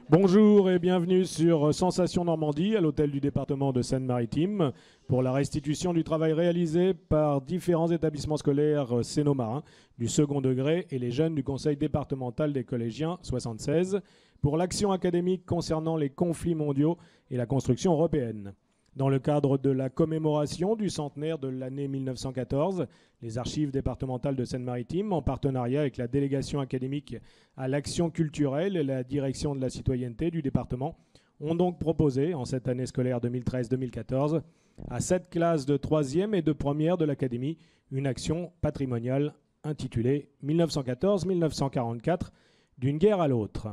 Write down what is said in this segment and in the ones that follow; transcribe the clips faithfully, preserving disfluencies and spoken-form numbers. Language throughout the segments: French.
Bonjour et bienvenue sur Sensation Normandie à l'hôtel du département de Seine-Maritime pour la restitution du travail réalisé par différents établissements scolaires sénomarins du second degré et les jeunes du conseil départemental des collégiens soixante-seize pour l'action académique concernant les conflits mondiaux et la construction européenne. Dans le cadre de la commémoration du centenaire de l'année mille neuf cent quatorze, les archives départementales de Seine-Maritime, en partenariat avec la délégation académique à l'action culturelle et la direction de la citoyenneté du département, ont donc proposé, en cette année scolaire deux mille treize deux mille quatorze, à sept classes de troisième et de première de l'académie, une action patrimoniale intitulée mille neuf cent quatorze mille neuf cent quarante-quatre, d'une guerre à l'autre.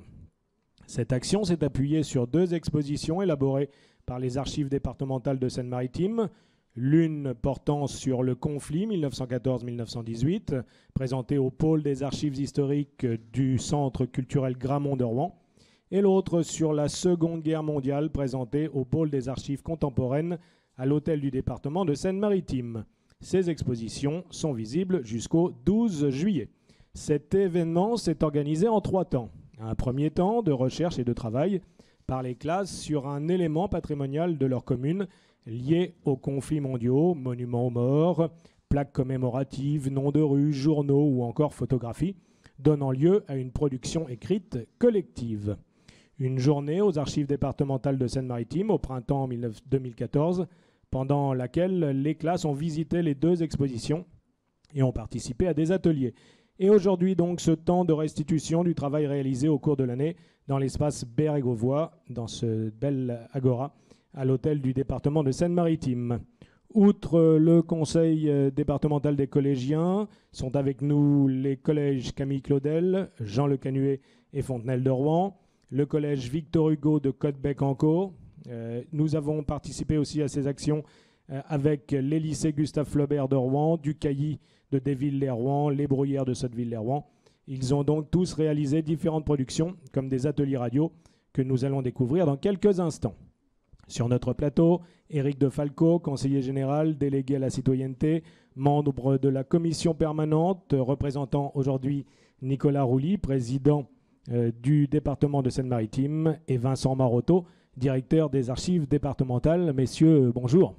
Cette action s'est appuyée sur deux expositions élaborées par les archives départementales de Seine-Maritime, l'une portant sur le conflit mille neuf cent quatorze mille neuf cent dix-huit, présentée au pôle des archives historiques du Centre culturel Grammont de Rouen, et l'autre sur la Seconde Guerre mondiale, présentée au pôle des archives contemporaines à l'hôtel du département de Seine-Maritime. Ces expositions sont visibles jusqu'au douze juillet. Cet événement s'est organisé en trois temps. Un premier temps de recherche et de travail par les classes sur un élément patrimonial de leur commune lié aux conflits mondiaux, monuments aux morts, plaques commémoratives, noms de rues, journaux ou encore photographies, donnant lieu à une production écrite collective. Une journée aux archives départementales de Seine-Maritime au printemps deux mille quatorze, pendant laquelle les classes ont visité les deux expositions et ont participé à des ateliers. Et aujourd'hui donc ce temps de restitution du travail réalisé au cours de l'année dans l'espace Bérégovois, dans ce bel agora, à l'hôtel du département de Seine-Maritime. Outre le conseil départemental des collégiens, sont avec nous les collèges Camille Claudel, Jean Le Canuet et Fontenelle de Rouen, le collège Victor Hugo de Côtebec-en-Caux. Euh, nous avons participé aussi à ces actions euh, avec les lycées Gustave Flaubert de Rouen, du Cailly de Desvilles-les-Rouen, les Bruyères de Sotteville-les-Rouen. Ils ont donc tous réalisé différentes productions, comme des ateliers radio, que nous allons découvrir dans quelques instants. Sur notre plateau, Éric de Falco, conseiller général, délégué à la citoyenneté, membre de la commission permanente, représentant aujourd'hui Nicolas Rouly, président euh, du département de Seine-Maritime, et Vincent Marotto, directeur des archives départementales. Messieurs, bonjour.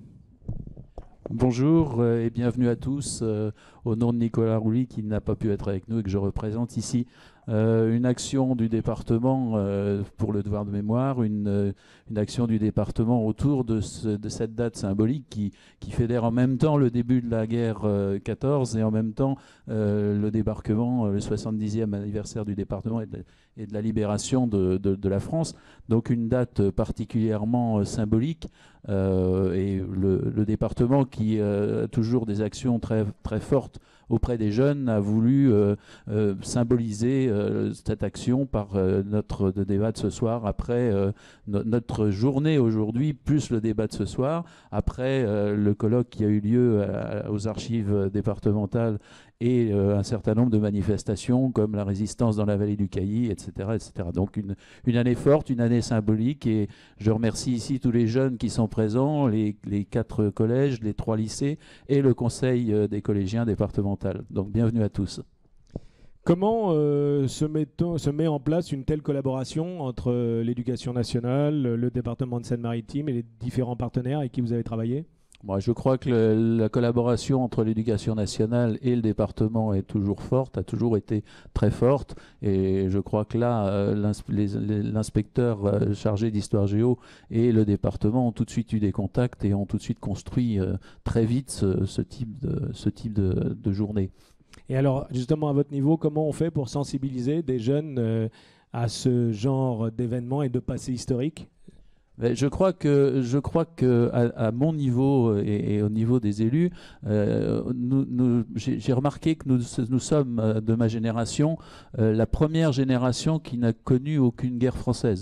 Bonjour euh, et bienvenue à tous euh, au nom de Nicolas Rouly qui n'a pas pu être avec nous et que je représente ici. Euh, une action du département euh, pour le devoir de mémoire, une, euh, une action du département autour de, ce, de cette date symbolique qui, qui fédère en même temps le début de la guerre euh, quatorze et en même temps euh, le débarquement, euh, le soixante-dixième anniversaire du département et de, et de la libération de, de, de la France. Donc une date particulièrement euh, symbolique euh, et le, le département qui euh, a toujours des actions très, très fortes auprès des jeunes a voulu euh, euh, symboliser euh, cette action par euh, notre de débat de ce soir, après euh, no notre journée aujourd'hui, plus le débat de ce soir, après euh, le colloque qui a eu lieu à, aux archives départementales et euh, un certain nombre de manifestations comme la résistance dans la vallée du Cailly, et cetera et cetera. Donc une, une année forte, une année symbolique, et je remercie ici tous les jeunes qui sont présents, les, les quatre collèges, les trois lycées et le conseil euh, des collégiens départementaux. Donc bienvenue à tous. Comment euh, se, met se met en place une telle collaboration entre euh, l'éducation nationale, le département de Seine-Maritime et les différents partenaires avec qui vous avez travaillé ? Moi, je crois que le, la collaboration entre l'éducation nationale et le département est toujours forte, a toujours été très forte. Et je crois que là, euh, l'inspecteur euh, chargé d'histoire géo et le département ont tout de suite eu des contacts et ont tout de suite construit euh, très vite ce, ce type, de, ce type de, de journée. Et alors, justement, à votre niveau, comment on fait pour sensibiliser des jeunes euh, à ce genre d'événements et de passé historique ? Je crois que, je crois que à, à mon niveau et, et au niveau des élus, euh, nous, nous, j'ai remarqué que nous, nous sommes de ma génération euh, la première génération qui n'a connu aucune guerre française.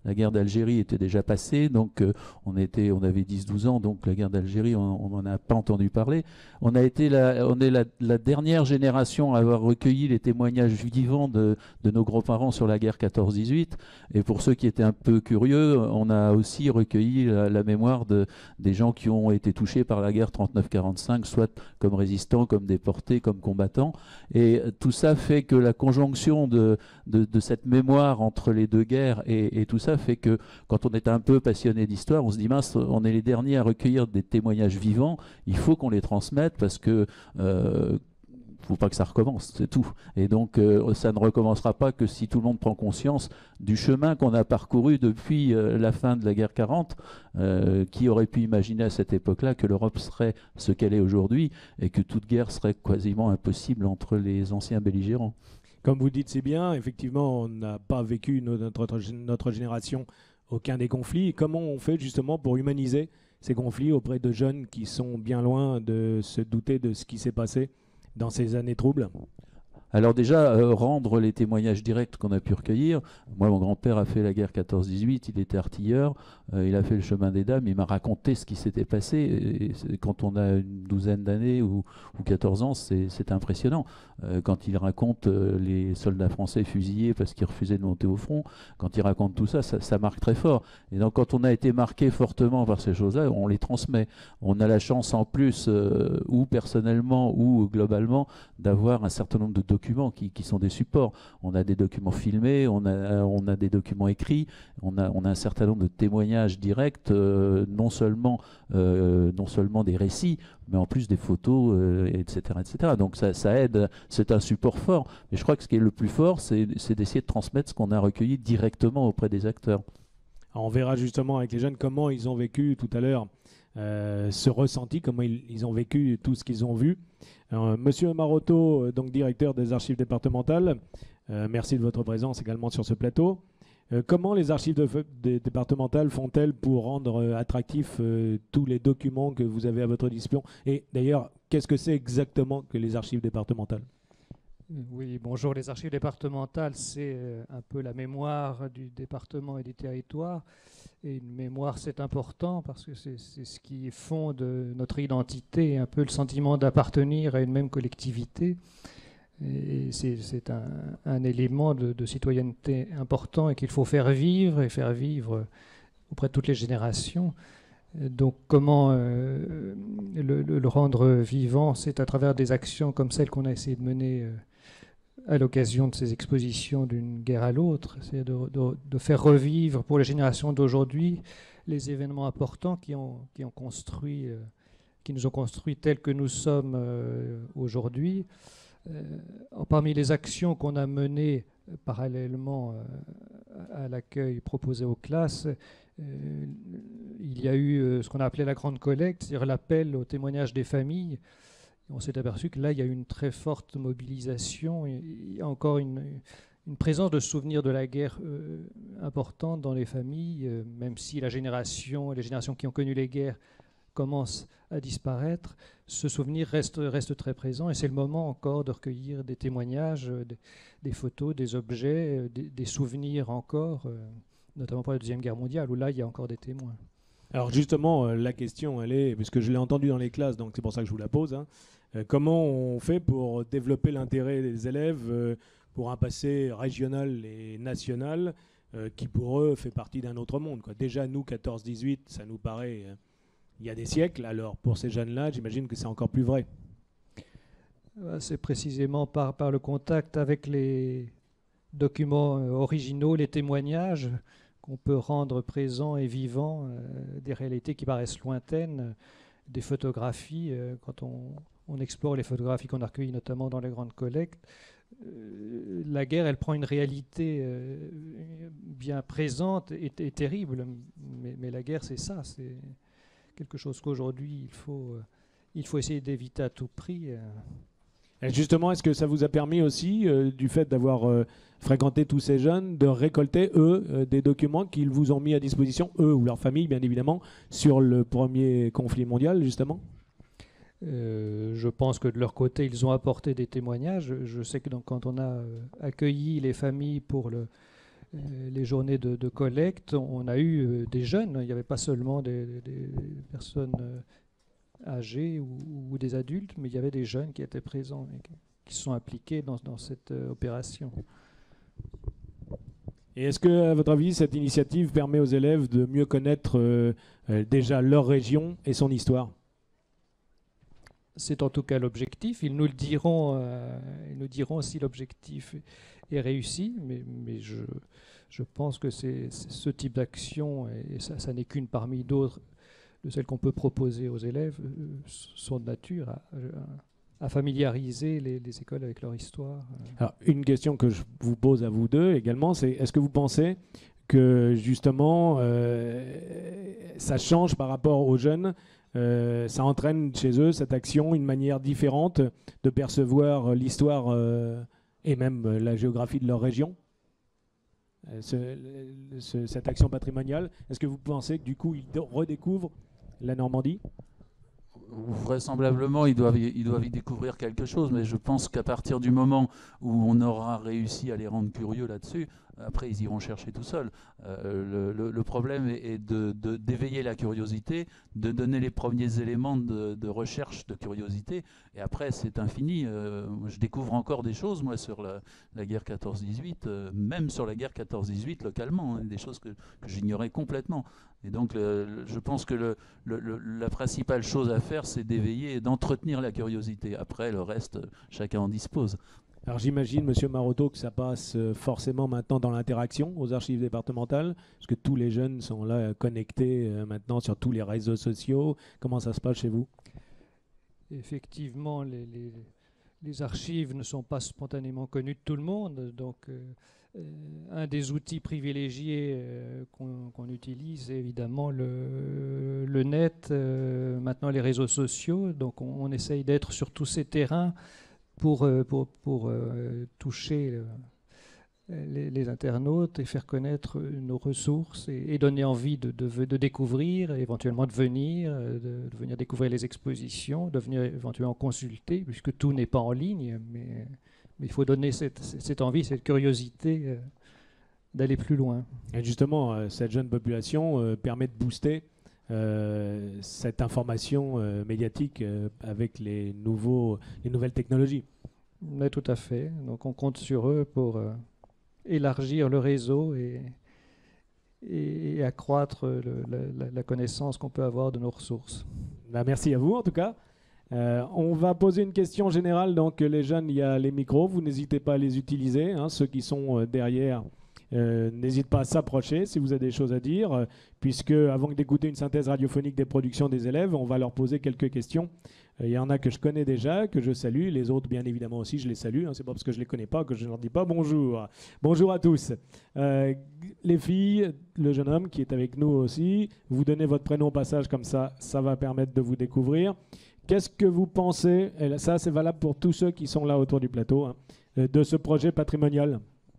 la guerre d'Algérie était déjà passée, donc euh, on, était, on avait dix douze ans, donc la guerre d'Algérie, on n'en a pas entendu parler. On, a été la, on est la, la dernière génération à avoir recueilli les témoignages vivants de, de nos grands-parents sur la guerre quatorze dix-huit, et pour ceux qui étaient un peu curieux, on a aussi recueilli la, la mémoire de, des gens qui ont été touchés par la guerre trente-neuf quarante-cinq, soit comme résistants, comme déportés, comme combattants, et tout ça fait que la conjonction de, de, de cette mémoire entre les deux guerres et, et tout ça fait que quand on est un peu passionné d'histoire, on se dit mince, on est les derniers à recueillir des témoignages vivants, il faut qu'on les transmette parce que euh, faut pas que ça recommence, c'est tout. Et donc euh, ça ne recommencera pas que si tout le monde prend conscience du chemin qu'on a parcouru depuis euh, la fin de la guerre quarante. Euh, qui aurait pu imaginer à cette époque-là que l'Europe serait ce qu'elle est aujourd'hui et que toute guerre serait quasiment impossible entre les anciens belligérants. Comme vous dites si bien, effectivement, on n'a pas vécu, notre, notre génération, aucun des conflits. Comment on fait justement pour humaniser ces conflits auprès de jeunes qui sont bien loin de se douter de ce qui s'est passé dans ces années troubles? Alors déjà, euh, rendre les témoignages directs qu'on a pu recueillir. Moi, mon grand-père a fait la guerre quatorze dix-huit, il était artilleur, euh, il a fait le chemin des dames, il m'a raconté ce qui s'était passé. Et, et quand on a une douzaine d'années ou, ou quatorze ans, c'est impressionnant. Euh, quand il raconte euh, les soldats français fusillés parce qu'ils refusaient de monter au front, quand il raconte tout ça, ça, ça marque très fort. Et donc quand on a été marqué fortement par ces choses-là, on les transmet. On a la chance en plus, euh, ou personnellement ou globalement, d'avoir un certain nombre de documents Qui, qui sont des supports. On a des documents filmés, on a, on a des documents écrits, on a, on a un certain nombre de témoignages directs, euh, non, seulement, euh, non seulement des récits, mais en plus des photos, euh, et cetera, et cetera. Donc ça, ça aide, c'est un support fort. Mais je crois que ce qui est le plus fort, c'est d'essayer de transmettre ce qu'on a recueilli directement auprès des acteurs. Alors on verra justement avec les jeunes comment ils ont vécu tout à l'heure euh, ce ressenti, comment ils, ils ont vécu tout ce qu'ils ont vu. Alors, Monsieur Marotto, donc directeur des archives départementales, euh, merci de votre présence également sur ce plateau. Euh, comment les archives de, de, départementales font-elles pour rendre euh, attractifs euh, tous les documents que vous avez à votre disposition? Et d'ailleurs, qu'est-ce que c'est exactement que les archives départementales? Oui, bonjour. Les archives départementales, c'est un peu la mémoire du département et du territoire. Et une mémoire, c'est important parce que c'est ce qui fonde notre identité, un peu le sentiment d'appartenir à une même collectivité. Et c'est un, un élément de, de citoyenneté important et qu'il faut faire vivre et faire vivre auprès de toutes les générations. Donc comment euh, le, le rendre vivant, c'est à travers des actions comme celles qu'on a essayé de mener euh, à l'occasion de ces expositions d'une guerre à l'autre, c'est de, de, de faire revivre pour les générations d'aujourd'hui les événements importants qui, ont, qui, ont construit, euh, qui nous ont construits tels que nous sommes euh, aujourd'hui. Euh, parmi les actions qu'on a menées euh, parallèlement euh, à l'accueil proposé aux classes, euh, il y a eu euh, ce qu'on a appelé la grande collecte, c'est-à-dire l'appel au témoignage des familles. On s'est aperçu que là, il y a eu une très forte mobilisation, il y a encore une, une présence de souvenirs de la guerre euh, importante dans les familles, euh, même si la génération, les générations qui ont connu les guerres commencent à disparaître, ce souvenir reste, reste très présent et c'est le moment encore de recueillir des témoignages, euh, des, des photos, des objets, euh, des, des souvenirs encore, euh, notamment pour la Deuxième Guerre mondiale, où là, il y a encore des témoins. Alors justement, euh, la question, elle est, puisque je l'ai entendue dans les classes, donc c'est pour ça que je vous la pose, hein, euh, comment on fait pour développer l'intérêt des élèves euh, pour un passé régional et national euh, qui pour eux fait partie d'un autre monde, quoi. Déjà, nous, quatorze dix-huit, ça nous paraît euh, il y a des siècles, alors pour ces jeunes-là, j'imagine que c'est encore plus vrai. C'est précisément par, par le contact avec les documents euh, originaux, les témoignages, qu'on peut rendre présents et vivants euh, des réalités qui paraissent lointaines, euh, des photographies. Euh, quand on, on explore les photographies qu'on a recueillies, notamment dans les grandes collectes, euh, la guerre, elle prend une réalité euh, bien présente et, et terrible. Mais, mais la guerre, c'est ça. C'est quelque chose qu'aujourd'hui, il faut, euh, il faut essayer d'éviter à tout prix. Euh. Et justement, est-ce que ça vous a permis aussi, euh, du fait d'avoir euh, fréquenté tous ces jeunes, de récolter, eux, euh, des documents qu'ils vous ont mis à disposition, eux ou leur famille, bien évidemment, sur le premier conflit mondial, justement? euh, Je pense que de leur côté, ils ont apporté des témoignages. Je sais que donc, quand on a euh, accueilli les familles pour le, les journées de, de collecte, on a eu euh, des jeunes, il n'y avait pas seulement des, des, des personnes euh, âgées ou, ou des adultes, mais il y avait des jeunes qui étaient présents et qui se sont impliqués dans, dans cette euh, opération. Et est-ce que, à votre avis, cette initiative permet aux élèves de mieux connaître euh, euh, déjà leur région et son histoire? C'est en tout cas l'objectif. Ils nous le diront, euh, ils nous diront si l'objectif est réussi, mais, mais je, je pense que c'est, c'est ce type d'action, et ça, ça n'est qu'une parmi d'autres, de celles qu'on peut proposer aux élèves, euh, sont de nature à, à familiariser les, les écoles avec leur histoire. Alors, une question que je vous pose à vous deux également, c'est est-ce que vous pensez que justement euh, ça change par rapport aux jeunes, euh, ça entraîne chez eux cette action, une manière différente de percevoir l'histoire euh, et même la géographie de leur région, euh, ce, ce, cette action patrimoniale? Est-ce que vous pensez que du coup ils redécouvrent la Normandie? Vraisemblablement, ils doivent, ils doivent y découvrir quelque chose, mais je pense qu'à partir du moment où on aura réussi à les rendre curieux là-dessus, après ils iront chercher tout seuls. Euh, le, le, le problème est, est de, de, d'éveiller la curiosité, de donner les premiers éléments de, de recherche de curiosité, et après c'est infini. Euh, je découvre encore des choses, moi, sur la, la guerre quatorze dix-huit, euh, même sur la guerre quatorze dix-huit localement, hein, des choses que, que j'ignorais complètement. Et donc le, le, je pense que le, le, le, la principale chose à faire, c'est d'éveiller et d'entretenir la curiosité. Après, le reste, chacun en dispose. Alors j'imagine, Monsieur Maroteau, que ça passe forcément maintenant dans l'interaction aux archives départementales, parce que tous les jeunes sont là connectés euh, maintenant sur tous les réseaux sociaux. Comment ça se passe chez vous? Effectivement, les, les, les archives ne sont pas spontanément connues de tout le monde, donc euh, euh, un des outils privilégiés euh, qu'on, qu'on utilise, c'est évidemment le, le net, euh, maintenant les réseaux sociaux, donc on, on essaye d'être sur tous ces terrains pour, pour, pour euh, toucher euh, les, les internautes et faire connaître nos ressources et, et donner envie de, de, de découvrir, éventuellement de venir, de, de venir découvrir les expositions, de venir éventuellement consulter, puisque tout n'est pas en ligne, mais, mais il faut donner cette, cette envie, cette curiosité euh, d'aller plus loin. Et justement, euh, cette jeune population euh, permet de booster Euh, cette information euh, médiatique euh, avec les, nouveaux, les nouvelles technologies. Mais tout à fait. Donc on compte sur eux pour euh, élargir le réseau et, et, et accroître le, la, la connaissance qu'on peut avoir de nos ressources. Ben, merci à vous en tout cas. Euh, on va poser une question générale. Donc les jeunes, il y a les micros, vous n'hésitez pas à les utiliser. Hein, ceux qui sont euh, derrière, Euh, n'hésite pas à s'approcher si vous avez des choses à dire, euh, puisque avant d'écouter une synthèse radiophonique des productions des élèves, on va leur poser quelques questions. Il euh, y en a que je connais déjà, que je salue. Les autres, bien évidemment aussi, je les salue. Hein. C'est pas parce que je les connais pas que je ne leur dis pas bonjour. Bonjour à tous. Euh, les filles, le jeune homme qui est avec nous aussi, vous donnez votre prénom au passage, comme ça, ça va permettre de vous découvrir. Qu'est-ce que vous pensez, et ça c'est valable pour tous ceux qui sont là autour du plateau, hein, de ce projet patrimonial?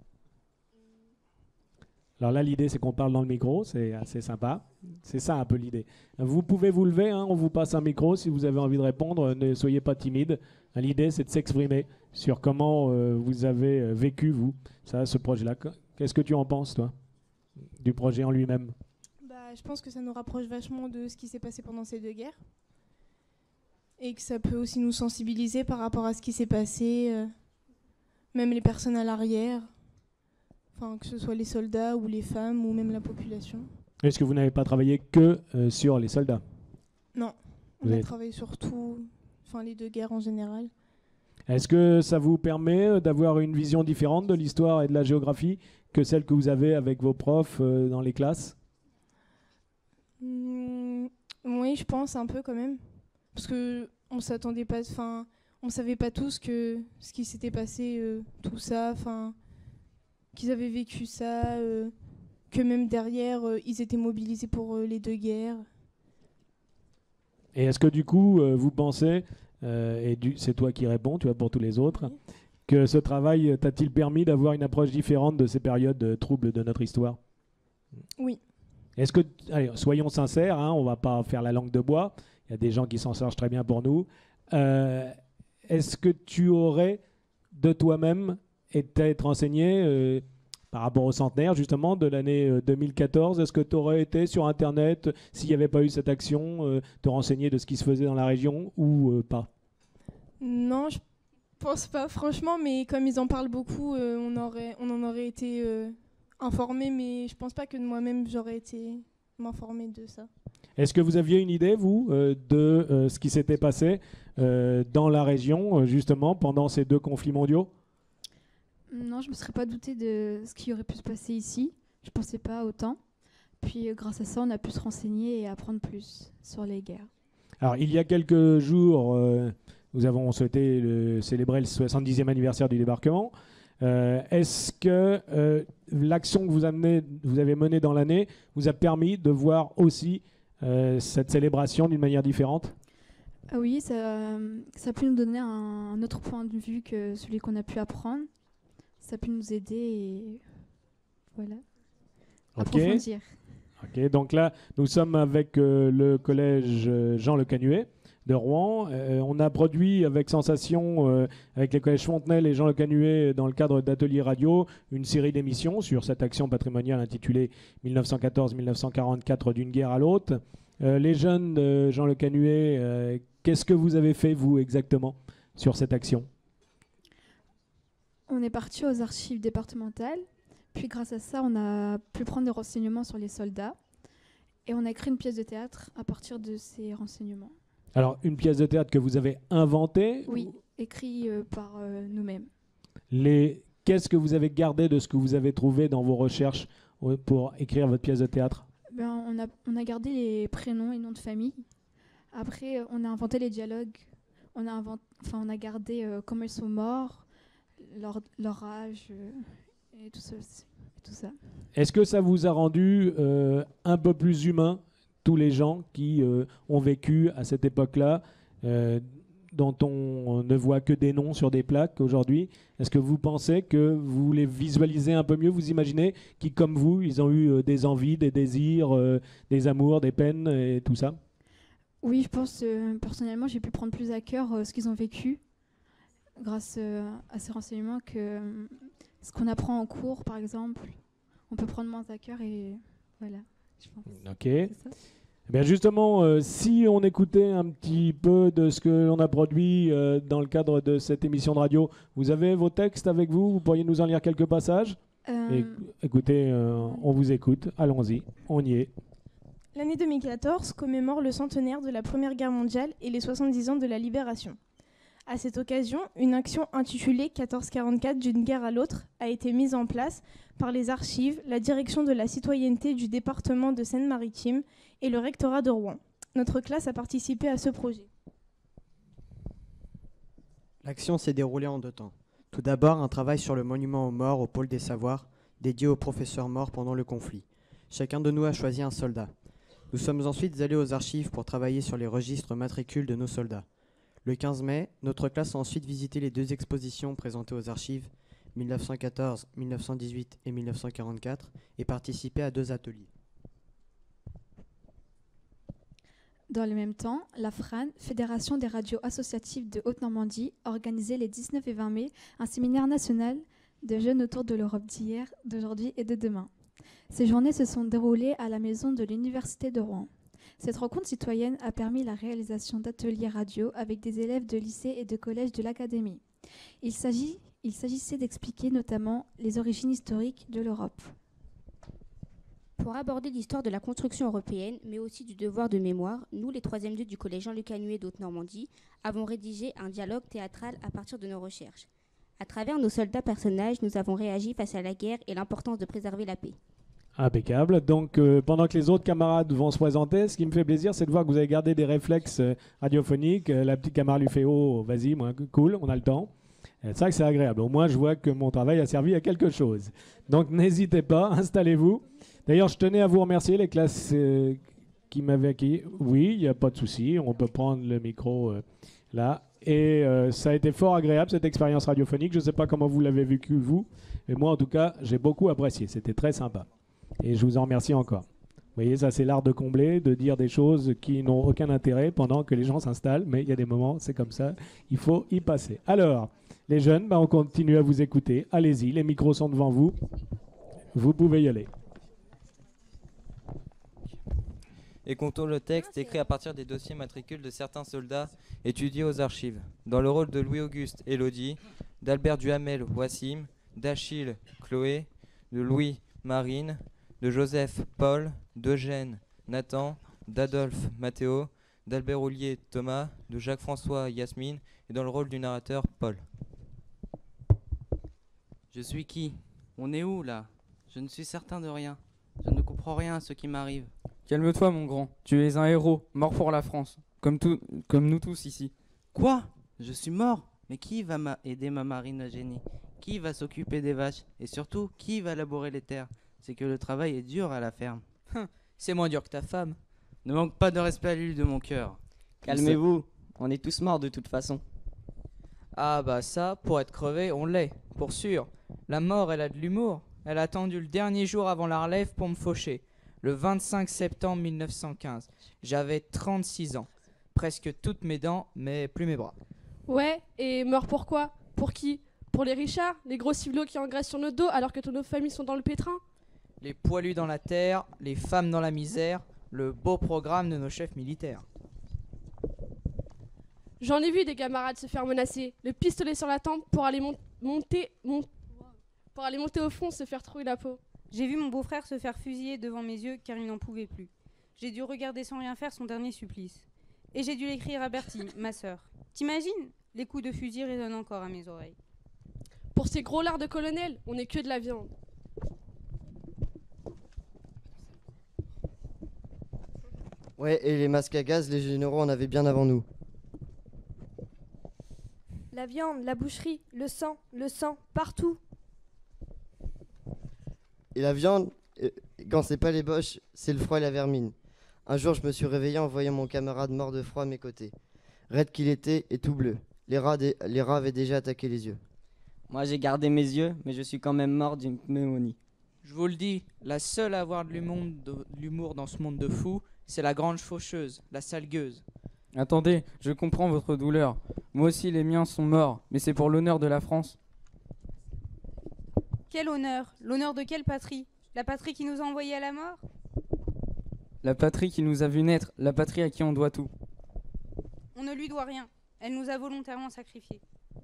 Alors là, l'idée, c'est qu'on parle dans le micro, c'est assez sympa. C'est ça un peu l'idée. Vous pouvez vous lever, hein, on vous passe un micro si vous avez envie de répondre, ne soyez pas timide. L'idée, c'est de s'exprimer sur comment euh, vous avez vécu, vous, ça, ce projet-là. Qu'est-ce que tu en penses, toi, du projet en lui-même? Bah, je pense que ça nous rapproche vachement de ce qui s'est passé pendant ces deux guerres. Et que ça peut aussi nous sensibiliser par rapport à ce qui s'est passé, euh, même les personnes à l'arrière. Enfin, que ce soit les soldats ou les femmes ou même la population. Est-ce que vous n'avez pas travaillé que euh, sur les soldats? Non, on vous a avez... travaillé sur tout, enfin les deux guerres en général. Est-ce que ça vous permet d'avoir une vision différente de l'histoire et de la géographie que celle que vous avez avec vos profs euh, dans les classes? Mmh, oui, je pense un peu quand même. Parce qu'on ne s'attendait pas, enfin, on ne savait pas tous que ce qui s'était passé, euh, tout ça, enfin... qu'ils avaient vécu ça, euh, que même derrière, euh, ils étaient mobilisés pour euh, les deux guerres. Et est-ce que du coup, euh, vous pensez, euh, et du, c'est toi qui réponds, tu vois, pour tous les autres, oui, que ce travail t'a-t-il permis d'avoir une approche différente de ces périodes euh, troubles de notre histoire? Oui. Est-ce que, allez, soyons sincères, hein, on ne va pas faire la langue de bois, il y a des gens qui s'en chargent très bien pour nous. Euh, est-ce que tu aurais de toi-même et d'être enseigné, euh, par rapport au centenaire justement de l'année euh, deux mille quatorze. Est-ce que tu aurais été sur Internet, s'il n'y avait pas eu cette action, euh, te renseigner de ce qui se faisait dans la région ou euh, pas? Non, je pense pas, franchement, mais comme ils en parlent beaucoup, euh, on, aurait, on en aurait été euh, informé, mais je pense pas que de moi-même j'aurais été m'informer de ça. Est-ce que vous aviez une idée, vous, euh, de euh, ce qui s'était passé euh, dans la région, euh, justement, pendant ces deux conflits mondiaux? Non, je ne me serais pas douté de ce qui aurait pu se passer ici. Je ne pensais pas autant. Puis, euh, grâce à ça, on a pu se renseigner et apprendre plus sur les guerres. Alors, il y a quelques jours, euh, nous avons souhaité le, célébrer le soixante-dixième anniversaire du débarquement. Euh, Est-ce que euh, l'action que vous, amenez, vous avez menée dans l'année vous a permis de voir aussi euh, cette célébration d'une manière différente? Ah oui, ça, ça a pu nous donner un, un autre point de vue que celui qu'on a pu apprendre. Ça a pu nous aider et voilà, Ok. approfondir. Ok, donc là, nous sommes avec euh, le collège euh, Jean Le Canuet de Rouen. Euh, on a produit avec Sensation, euh, avec les collèges Fontenelle et Jean Le Canuet, dans le cadre d'Atelier Radio, une série d'émissions sur cette action patrimoniale intitulée mille neuf cent quatorze mille neuf cent quarante-quatre d'une guerre à l'autre. Euh, les jeunes de Jean Le Canuet, euh, qu'est-ce que vous avez fait, vous, exactement, sur cette action? On est parti aux archives départementales. Puis grâce à ça, on a pu prendre des renseignements sur les soldats. Et on a écrit une pièce de théâtre à partir de ces renseignements. Alors, une pièce de théâtre que vous avez inventée? Oui, écrit euh, par euh, nous-mêmes. Les... Qu'est-ce que vous avez gardé de ce que vous avez trouvé dans vos recherches euh, pour écrire votre pièce de théâtre? Ben, on, a, on a gardé les prénoms et noms de famille. Après, euh, on a inventé les dialogues. On a, invent... enfin, on a gardé euh, comment ils sont morts, leur, leur âge euh, et tout ça. Et tout ça. Est-ce que ça vous a rendu euh, un peu plus humain, tous les gens qui euh, ont vécu à cette époque-là, euh, dont on ne voit que des noms sur des plaques aujourd'hui? Est-ce que vous pensez que vous les visualisez un peu mieux? Vous imaginez qui, comme vous, ils ont eu euh, des envies, des désirs, euh, des amours, des peines et tout ça? Oui, je pense, euh, personnellement, j'ai pu prendre plus à cœur euh, ce qu'ils ont vécu grâce euh, à ces renseignements que euh, ce qu'on apprend en cours, par exemple, on peut prendre moins à cœur et voilà, je pense. Ok. C'est ça. Eh bien justement, euh, si on écoutait un petit peu de ce que l'on a produit euh, dans le cadre de cette émission de radio, vous avez vos textes avec vous? Vous pourriez nous en lire quelques passages? Euh, Et, écoutez, euh, on vous écoute. Allons-y, on y est. L'année deux mille quatorze commémore le centenaire de la Première Guerre mondiale et les soixante-dix ans de la Libération. À cette occasion, une action intitulée quatorze quarante-quatre d'une guerre à l'autre a été mise en place par les archives, la direction de la citoyenneté du département de Seine-Maritime et le rectorat de Rouen. Notre classe a participé à ce projet. L'action s'est déroulée en deux temps. Tout d'abord, un travail sur le monument aux morts au pôle des savoirs, dédié aux professeurs morts pendant le conflit. Chacun de nous a choisi un soldat. Nous sommes ensuite allés aux archives pour travailler sur les registres matricules de nos soldats. Le quinze mai, notre classe a ensuite visité les deux expositions présentées aux archives, mille neuf cent quatorze, mille neuf cent dix-huit et mille neuf cent quarante-quatre, et participé à deux ateliers. Dans le même temps, la F R A N, Fédération des radios associatives de Haute-Normandie, organisait les dix-neuf et vingt mai un séminaire national de jeunes autour de l'Europe d'hier, d'aujourd'hui et de demain. Ces journées se sont déroulées à la maison de l'Université de Rouen. Cette rencontre citoyenne a permis la réalisation d'ateliers radio avec des élèves de lycée et de collège de l'Académie. Il s'agit, il s'agissait d'expliquer notamment les origines historiques de l'Europe. Pour aborder l'histoire de la construction européenne, mais aussi du devoir de mémoire, nous, les troisième deux du collège Jean Le Canuet d'Haute-Normandie, avons rédigé un dialogue théâtral à partir de nos recherches. À travers nos soldats personnages, nous avons réagi face à la guerre et l'importance de préserver la paix. Impeccable. Donc, euh, pendant que les autres camarades vont se présenter, ce qui me fait plaisir, c'est de voir que vous avez gardé des réflexes euh, radiophoniques. Euh, la petite camarade lui fait « Oh, vas-y, moi, cool, on a le temps ». C'est ça que c'est agréable. Au moins, je vois que mon travail a servi à quelque chose. Donc, n'hésitez pas, installez-vous. D'ailleurs, je tenais à vous remercier, les classes euh, qui m'avaient accueilli. Oui, il n'y a pas de souci, on peut prendre le micro euh, là. Et euh, ça a été fort agréable, cette expérience radiophonique. Je ne sais pas comment vous l'avez vécu, vous, mais moi, en tout cas, j'ai beaucoup apprécié. C'était très sympa. Et je vous en remercie encore. Vous voyez, ça, c'est l'art de combler, de dire des choses qui n'ont aucun intérêt pendant que les gens s'installent. Mais il y a des moments, c'est comme ça, il faut y passer. Alors, les jeunes, bah, on continue à vous écouter. Allez-y, les micros sont devant vous. Vous pouvez y aller. Et contourne le texte écrit à partir des dossiers matricules de certains soldats étudiés aux archives, dans le rôle de Louis-Auguste Élodie, d'Albert Duhamel Wassim, d'Achille Chloé, de Louis Marine, de Joseph Paul, d'Eugène Nathan, d'Adolphe Mathéo, d'Albert Ollier Thomas, de Jacques-François Yasmine, et dans le rôle du narrateur Paul. Je suis qui? On est où là? Je ne suis certain de rien. Je ne comprends rien à ce qui m'arrive. Calme-toi, mon grand. Tu es un héros, mort pour la France, comme, tout, comme nous tous ici. Quoi? Je suis mort? Mais qui va m'a- aider ma marine à génie? Qui va s'occuper des vaches? Et surtout, qui va labourer les terres? C'est que le travail est dur à la ferme. C'est moins dur que ta femme. Ne manque pas de respect à l'huile de mon cœur. Calmez-vous, on est tous morts de toute façon. Ah bah ça, pour être crevé, on l'est, pour sûr. La mort, elle a de l'humour. Elle a attendu le dernier jour avant la relève pour me faucher. Le vingt-cinq septembre mille neuf cent quinze. J'avais trente-six ans. Presque toutes mes dents, mais plus mes bras. Ouais, et meurt pour quoi? Pour qui? Pour les richards? Les gros ciblots qui engraissent sur nos dos alors que toutes nos familles sont dans le pétrin? Les poilus dans la terre, les femmes dans la misère, le beau programme de nos chefs militaires. J'en ai vu des camarades se faire menacer, le pistolet sur la tempe pour aller mon- monter, mon- pour aller monter au fond, se faire trouer la peau. J'ai vu mon beau-frère se faire fusiller devant mes yeux car il n'en pouvait plus. J'ai dû regarder sans rien faire son dernier supplice. Et j'ai dû l'écrire à Bertie, ma sœur. T'imagines? Les coups de fusil résonnent encore à mes oreilles. Pour ces gros lards de colonel, on n'est que de la viande. Ouais, et les masques à gaz, les généraux en avaient bien avant nous. La viande, la boucherie, le sang, le sang, partout. Et la viande, euh, quand c'est pas les boches, c'est le froid et la vermine. Un jour, je me suis réveillé en voyant mon camarade mort de froid à mes côtés. Raide qu'il était et tout bleu. Les rats, dé- les rats avaient déjà attaqué les yeux. Moi j'ai gardé mes yeux, mais je suis quand même mort d'une pneumonie. Je vous le dis, la seule à avoir de l'humour de- de l'humour dans ce monde de fous, c'est la grande faucheuse, la salgueuse. Attendez, je comprends votre douleur. Moi aussi, les miens sont morts, mais c'est pour l'honneur de la France. Quel honneur? L'honneur de quelle patrie? La patrie qui nous a envoyés à la mort? La patrie qui nous a vu naître, la patrie à qui on doit tout. On ne lui doit rien. Elle nous a volontairement sacrifiés.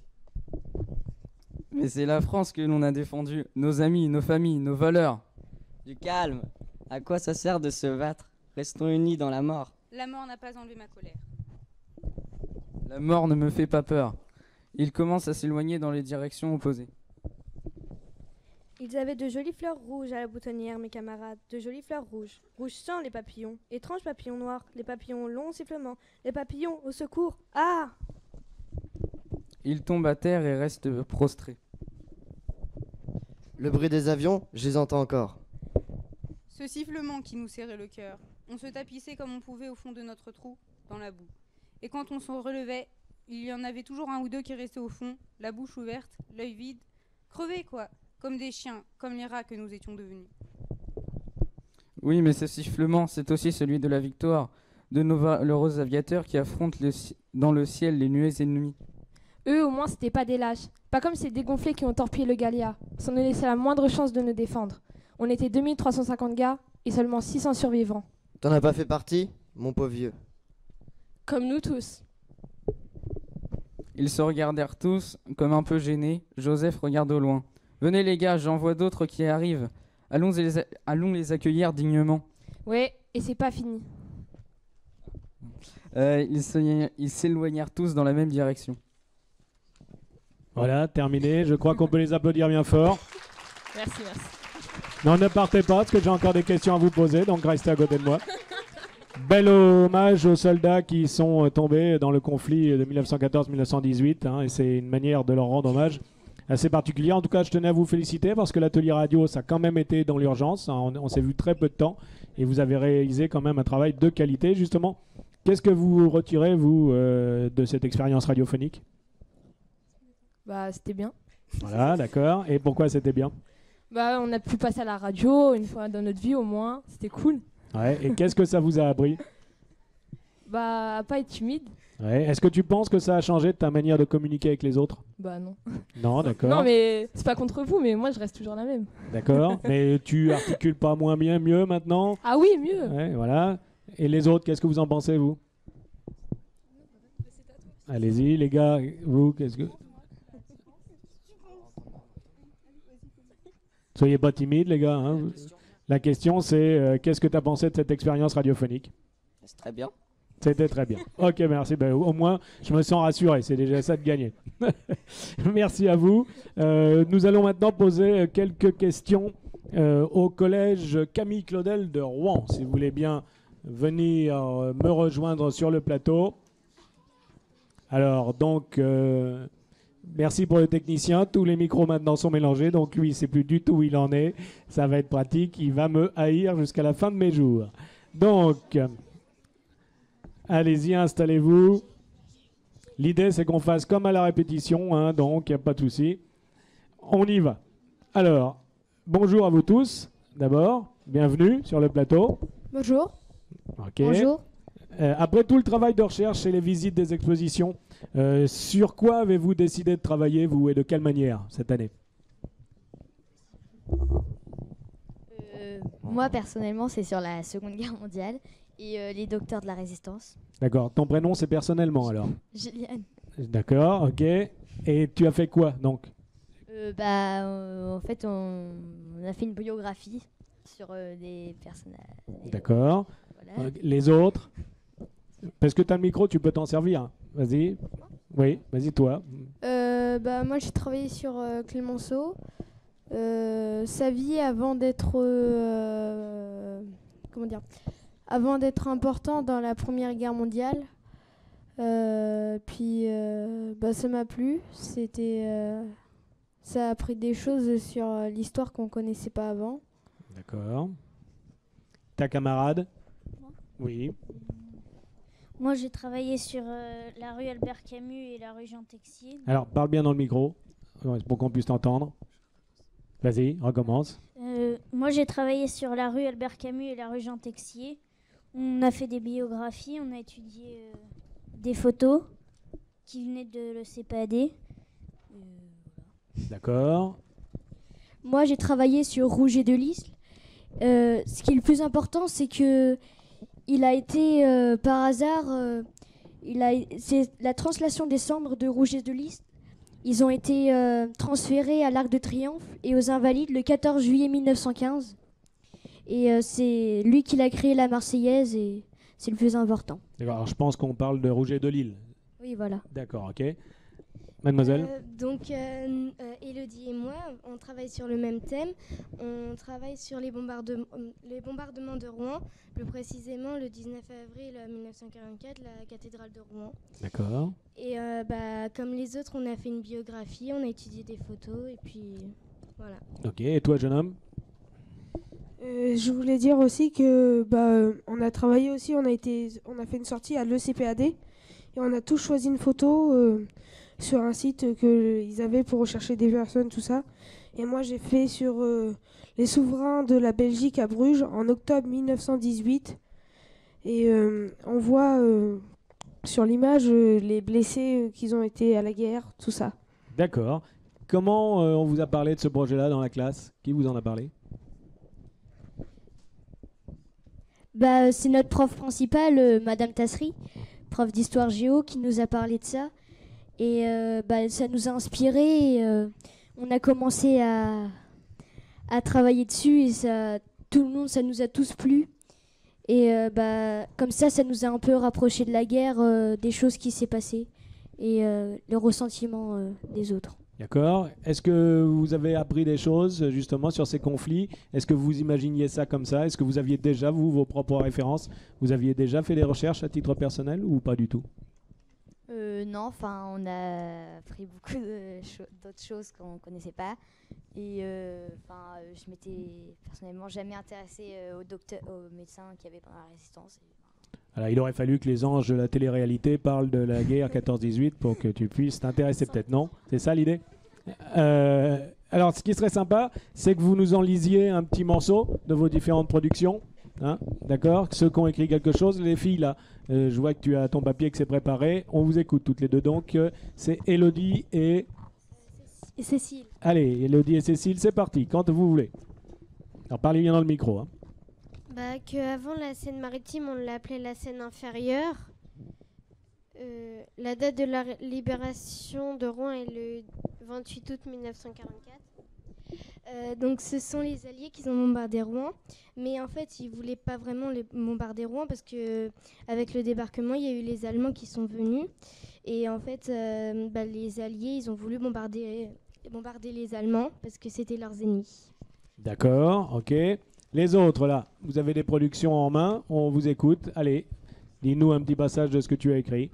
Mais c'est la France que l'on a défendue, nos amis, nos familles, nos valeurs. Du calme. À quoi ça sert de se battre? Restons unis dans la mort. La mort n'a pas enlevé ma colère. La mort ne me fait pas peur. Il commence à s'éloigner dans les directions opposées. Ils avaient de jolies fleurs rouges à la boutonnière, mes camarades, de jolies fleurs rouges. Rouge sang, les papillons. Étranges papillons noirs, les papillons longs sifflements. Les papillons, au secours. Ah! Il tombe à terre et reste prostré. Le bruit des avions, je les entends encore. Ce sifflement qui nous serrait le cœur. On se tapissait comme on pouvait au fond de notre trou, dans la boue. Et quand on se relevait, il y en avait toujours un ou deux qui restaient au fond, la bouche ouverte, l'œil vide, crevés quoi, comme des chiens, comme les rats que nous étions devenus. Oui, mais ce sifflement, c'est aussi celui de la victoire, de nos valeureux aviateurs qui affrontent le ci- dans le ciel les nuées ennemies. Eux, au moins, c'était pas des lâches. Pas comme ces dégonflés qui ont torpillé le Gallia, sans nous laisser la moindre chance de nous défendre. On était deux mille trois cent cinquante gars et seulement six cents survivants. T'en as pas fait partie, mon pauvre vieux? Comme nous tous. Ils se regardèrent tous, comme un peu gênés. Joseph regarde au loin. Venez les gars, j'en vois d'autres qui arrivent. Allons les, a- allons les accueillir dignement. Ouais, et c'est pas fini. Euh, ils se- ils s'éloignèrent tous dans la même direction. Voilà, terminé. Je crois qu'on peut les applaudir bien fort. Merci, merci. Non, ne partez pas, parce que j'ai encore des questions à vous poser, donc restez à côté de moi. Bel hommage aux soldats qui sont euh, tombés dans le conflit de mille neuf cent quatorze mille neuf cent dix-huit, hein, et c'est une manière de leur rendre hommage assez particulière. En tout cas, je tenais à vous féliciter, parce que l'atelier radio, ça a quand même été dans l'urgence. Hein, on on s'est vu très peu de temps, et vous avez réalisé quand même un travail de qualité, justement. Qu'est-ce que vous retirez, vous, euh, de cette expérience radiophonique? Bah, c'était bien. Voilà, d'accord. Et pourquoi c'était bien? Bah, on a pu passer à la radio une fois dans notre vie au moins. C'était cool. Ouais, et qu'est-ce que ça vous a appris? Bah, à pas être timide. Ouais. Est-ce que tu penses que ça a changé de ta manière de communiquer avec les autres? Bah non. Non, d'accord. Non, mais c'est pas contre vous, mais moi je reste toujours la même. D'accord. Mais tu articules pas moins bien, mieux maintenant? Ah oui, mieux. Ouais, voilà. Et les autres, qu'est-ce que vous en pensez, vous? Allez-y, les gars, vous, qu'est-ce que... Soyez pas timides, les gars. Hein. La question, c'est euh, qu'est-ce que tu as pensé de cette expérience radiophonique? C'est très bien. C'était très bien. Ok, merci. Ben, au moins, je me sens rassuré. C'est déjà ça de gagner. Merci à vous. Euh, nous allons maintenant poser quelques questions euh, au collège Camille Claudel de Rouen. Si vous voulez bien venir euh, me rejoindre sur le plateau. Alors, donc, euh, merci pour le technicien. Tous les micros maintenant sont mélangés. Donc, lui, il ne sait plus du tout où il en est. Ça va être pratique. Il va me haïr jusqu'à la fin de mes jours. Donc... Allez-y, installez-vous. L'idée, c'est qu'on fasse comme à la répétition, hein, donc il n'y a pas de souci. On y va. Alors, bonjour à vous tous, d'abord. Bienvenue sur le plateau. Bonjour. Ok. Bonjour. Euh, après tout le travail de recherche et les visites des expositions, euh, sur quoi avez-vous décidé de travailler, vous, et de quelle manière, cette année? Euh, moi, personnellement, c'est sur la Seconde Guerre mondiale et euh, les docteurs de la Résistance. D'accord. Ton prénom, c'est personnellement, alors? Juliane. D'accord, ok. Et tu as fait quoi, donc? Euh, bah, euh, en fait, on, on a fait une biographie sur euh, des personnages. D'accord. Voilà. Euh, Les autres? Parce que tu as le micro, tu peux t'en servir. Vas-y. Oui, vas-y, toi. Euh, bah, moi, j'ai travaillé sur euh, Clémenceau. Euh, sa vie avant d'être... euh, comment dire avant d'être important dans la Première Guerre mondiale. Euh, puis, euh, bah, ça m'a plu. C'était... Euh, ça a appris des choses sur euh, l'histoire qu'on ne connaissait pas avant. D'accord. Ta camarade? Oui. Moi, j'ai travaillé sur euh, la rue Albert Camus et la rue Jean Texier. Alors, parle bien dans le micro, pour qu'on puisse t'entendre. Vas-y, recommence. Euh, moi, j'ai travaillé sur la rue Albert Camus et la rue Jean Texier. On a fait des biographies, on a étudié euh, des photos qui venaient de l'E C P A D. Euh, D'accord. Moi, j'ai travaillé sur Rouget de Lisle. Euh, ce qui est le plus important, c'est que il a été euh, par hasard, euh, il a, c'est la translation des cendres de Rouget de Lisle. Ils ont été euh, transférés à l'Arc de Triomphe et aux Invalides le quatorze juillet mille neuf cent quinze. Et euh, c'est lui qui a créé la Marseillaise et c'est le plus important. D'accord. Alors, je pense qu'on parle de Rouget de Lille. Oui, voilà. D'accord, ok. Mademoiselle? Euh, donc, euh, euh, Élodie et moi, on travaille sur le même thème. On travaille sur les, bombardem- les bombardements de Rouen, plus précisément le dix-neuf avril mille neuf cent quarante-quatre, la cathédrale de Rouen. D'accord. Et euh, bah, comme les autres, on a fait une biographie, on a étudié des photos, et puis voilà. Ok, et toi, jeune homme? Euh, je voulais dire aussi que bah, euh, on a travaillé aussi, on a, été, on a fait une sortie à l'E C P A D, et on a tous choisi une photo euh, sur un site qu'ils avaient pour rechercher des personnes, tout ça. Et moi, j'ai fait sur euh, les souverains de la Belgique à Bruges en octobre mille neuf cent dix-huit. Et euh, on voit euh, sur l'image euh, les blessés euh, qui ont été à la guerre, tout ça. D'accord. Comment euh, on vous a parlé de ce projet-là dans la classe? Qui vous en a parlé? Bah, c'est notre prof principale, euh, Madame Tassery, prof d'histoire géo, qui nous a parlé de ça. Et euh, bah, ça nous a inspiré. Et, euh, on a commencé à, à travailler dessus et ça, tout le monde, ça nous a tous plu. Et euh, bah, comme ça, ça nous a un peu rapproché de la guerre, euh, des choses qui s'est passées et euh, le ressentiment euh, des autres. D'accord. Est-ce que vous avez appris des choses justement sur ces conflits? Est-ce que vous imaginiez ça comme ça? Est-ce que vous aviez déjà, vous, vos propres références? Vous aviez déjà fait des recherches à titre personnel ou pas du tout? Euh, non, enfin, on a appris beaucoup de cho- d'autres choses qu'on ne connaissait pas. Et euh, enfin, euh, je m'étais personnellement jamais intéressée euh, aux, docteurs, aux médecins qui avaient pendant la résistance. Et, Alors, il aurait fallu que les anges de la télé-réalité parlent de la guerre quatorze dix-huit pour que tu puisses t'intéresser peut-être, non? C'est ça l'idée? euh, Alors, ce qui serait sympa, c'est que vous nous en lisiez un petit morceau de vos différentes productions. Hein, d'accord? Ceux qui ont écrit quelque chose, les filles là, euh, je vois que tu as ton papier que c'est préparé. On vous écoute toutes les deux. Donc euh, c'est Élodie et... Et Cécile. Allez, Élodie et Cécile, c'est parti, quand vous voulez. Alors parlez bien dans le micro. Hein. Bah, qu'avant la Seine-Maritime, on l'appelait la Seine inférieure. Euh, la date de la ré- libération de Rouen est le vingt-huit août mille neuf cent quarante-quatre. Euh, donc ce sont les Alliés qui ont bombardé Rouen, mais en fait ils voulaient pas vraiment les bombarder Rouen parce que avec le débarquement il y a eu les Allemands qui sont venus et en fait euh, bah, les Alliés ils ont voulu bombarder bombarder les Allemands parce que c'était leurs ennemis. D'accord, ok. Les autres là, vous avez des productions en main, on vous écoute. Allez, dis-nous un petit passage de ce que tu as écrit.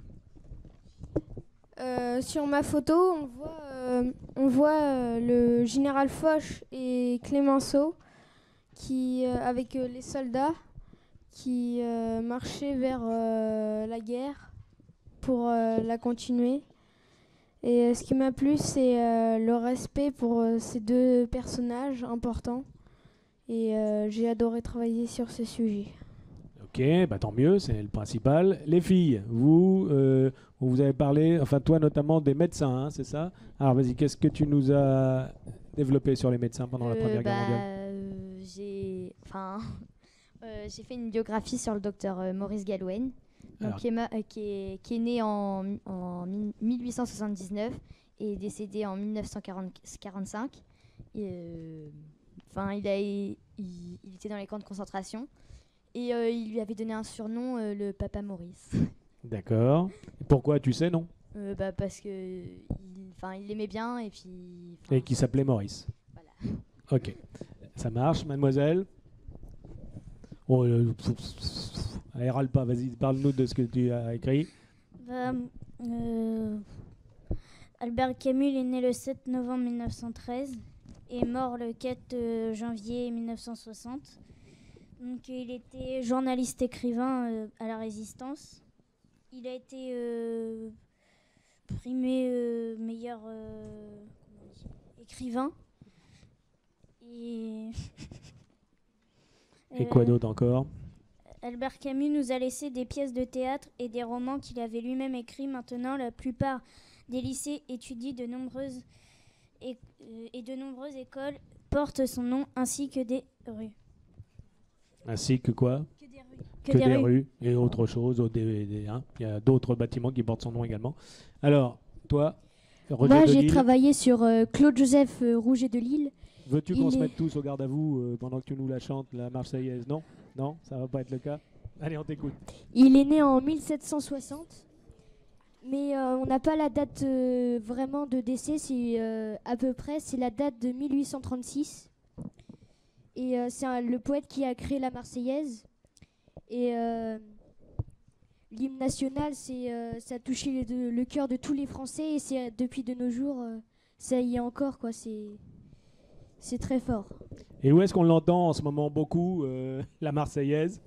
Euh, sur ma photo, on voit, euh, on voit euh, le général Foch et Clémenceau qui, euh, avec euh, les soldats qui euh, marchaient vers euh, la guerre pour euh, la continuer. Et euh, ce qui m'a plu, c'est euh, le respect pour euh, ces deux personnages importants. Et euh, j'ai adoré travailler sur ce sujet. Ok, bah tant mieux, c'est le principal. Les filles, vous, euh, on vous avez parlé, enfin toi notamment des médecins, hein, c'est ça? Alors vas-y, qu'est-ce que tu nous as développé sur les médecins pendant la Euh, Première Guerre bah, mondiale? euh, j'ai, enfin, euh, j'ai fait une biographie sur le docteur euh, Maurice Gallouen, donc Alors. qui, est ma- euh, qui, est, qui est né en, en mi- mille huit cent soixante-dix-neuf et décédé en mille neuf cent quarante-cinq. Euh, Enfin, il, a, il, il était dans les camps de concentration et euh, il lui avait donné un surnom, euh, le Papa Maurice. D'accord. Pourquoi, tu sais, non? Euh, bah, parce que il, enfin, il l'aimait bien et puis. Et qui s'appelait Maurice. Voilà. Ok, ça marche, mademoiselle. Oh, euh, pff, pff, pff. Allez, râle pas, vas-y, parle-nous de ce que tu as écrit. Bah, euh, Albert Camus il est né le sept novembre mille neuf cent treize et mort le quatre euh, janvier mille neuf cent soixante. Donc, il était journaliste écrivain euh, à la Résistance. Il a été euh, primé euh, meilleur euh, comment on dit, écrivain. Et, Et quoi Euh, d'autre encore? Albert Camus nous a laissé des pièces de théâtre et des romans qu'il avait lui-même écrits. Maintenant, la plupart des lycées étudient de nombreuses et, euh, et de nombreuses écoles portent son nom ainsi que des rues. Ainsi que quoi? Que des rues. Que des rues et autre chose. au- des- des- hein. Il y a d'autres bâtiments qui portent son nom également. Alors, toi, Roger Moi, de j'ai Lille, travaillé sur euh, Claude-Joseph euh, Rouget de Lille. veux-tu Il qu'on se est- mette tous au garde à vous euh, pendant que tu nous la chantes, la Marseillaise? Non? Non, ça va pas être le cas? Allez, on t'écoute. Il est né en mille sept cent soixante, mais euh, on n'a pas la date euh, vraiment de décès, c'est euh, à peu près, c'est la date de mille huit cent trente-six. Et euh, c'est un- le poète qui a créé la Marseillaise. Et euh, l'hymne national, c'est, euh, ça a touché le, le cœur de tous les Français et c'est depuis de nos jours, euh, ça y est encore, quoi. C'est, c'est très fort. Et où est-ce qu'on l'entend en ce moment beaucoup, euh, la Marseillaise?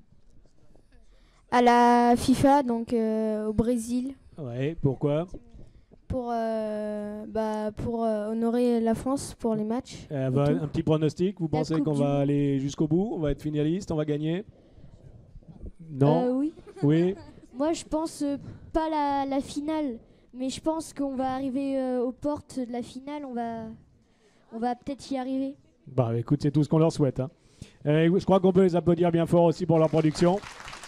À la FIFA, donc euh, au Brésil, Ouais, pourquoi? pour, euh, bah, pour euh, honorer la France pour les matchs. Euh, et va- tout. un petit pronostic, vous La pensez Coupe qu'on du va Monde. aller jusqu'au bout? On va être finaliste? On va gagner? Non? Euh, oui. Oui? Moi, je pense euh, pas la, la finale, mais je pense qu'on va arriver euh, aux portes de la finale. On va, on va peut-être y arriver. Bah écoute, c'est tout ce qu'on leur souhaite. Hein. Euh, je crois qu'on peut les applaudir bien fort aussi pour leur production.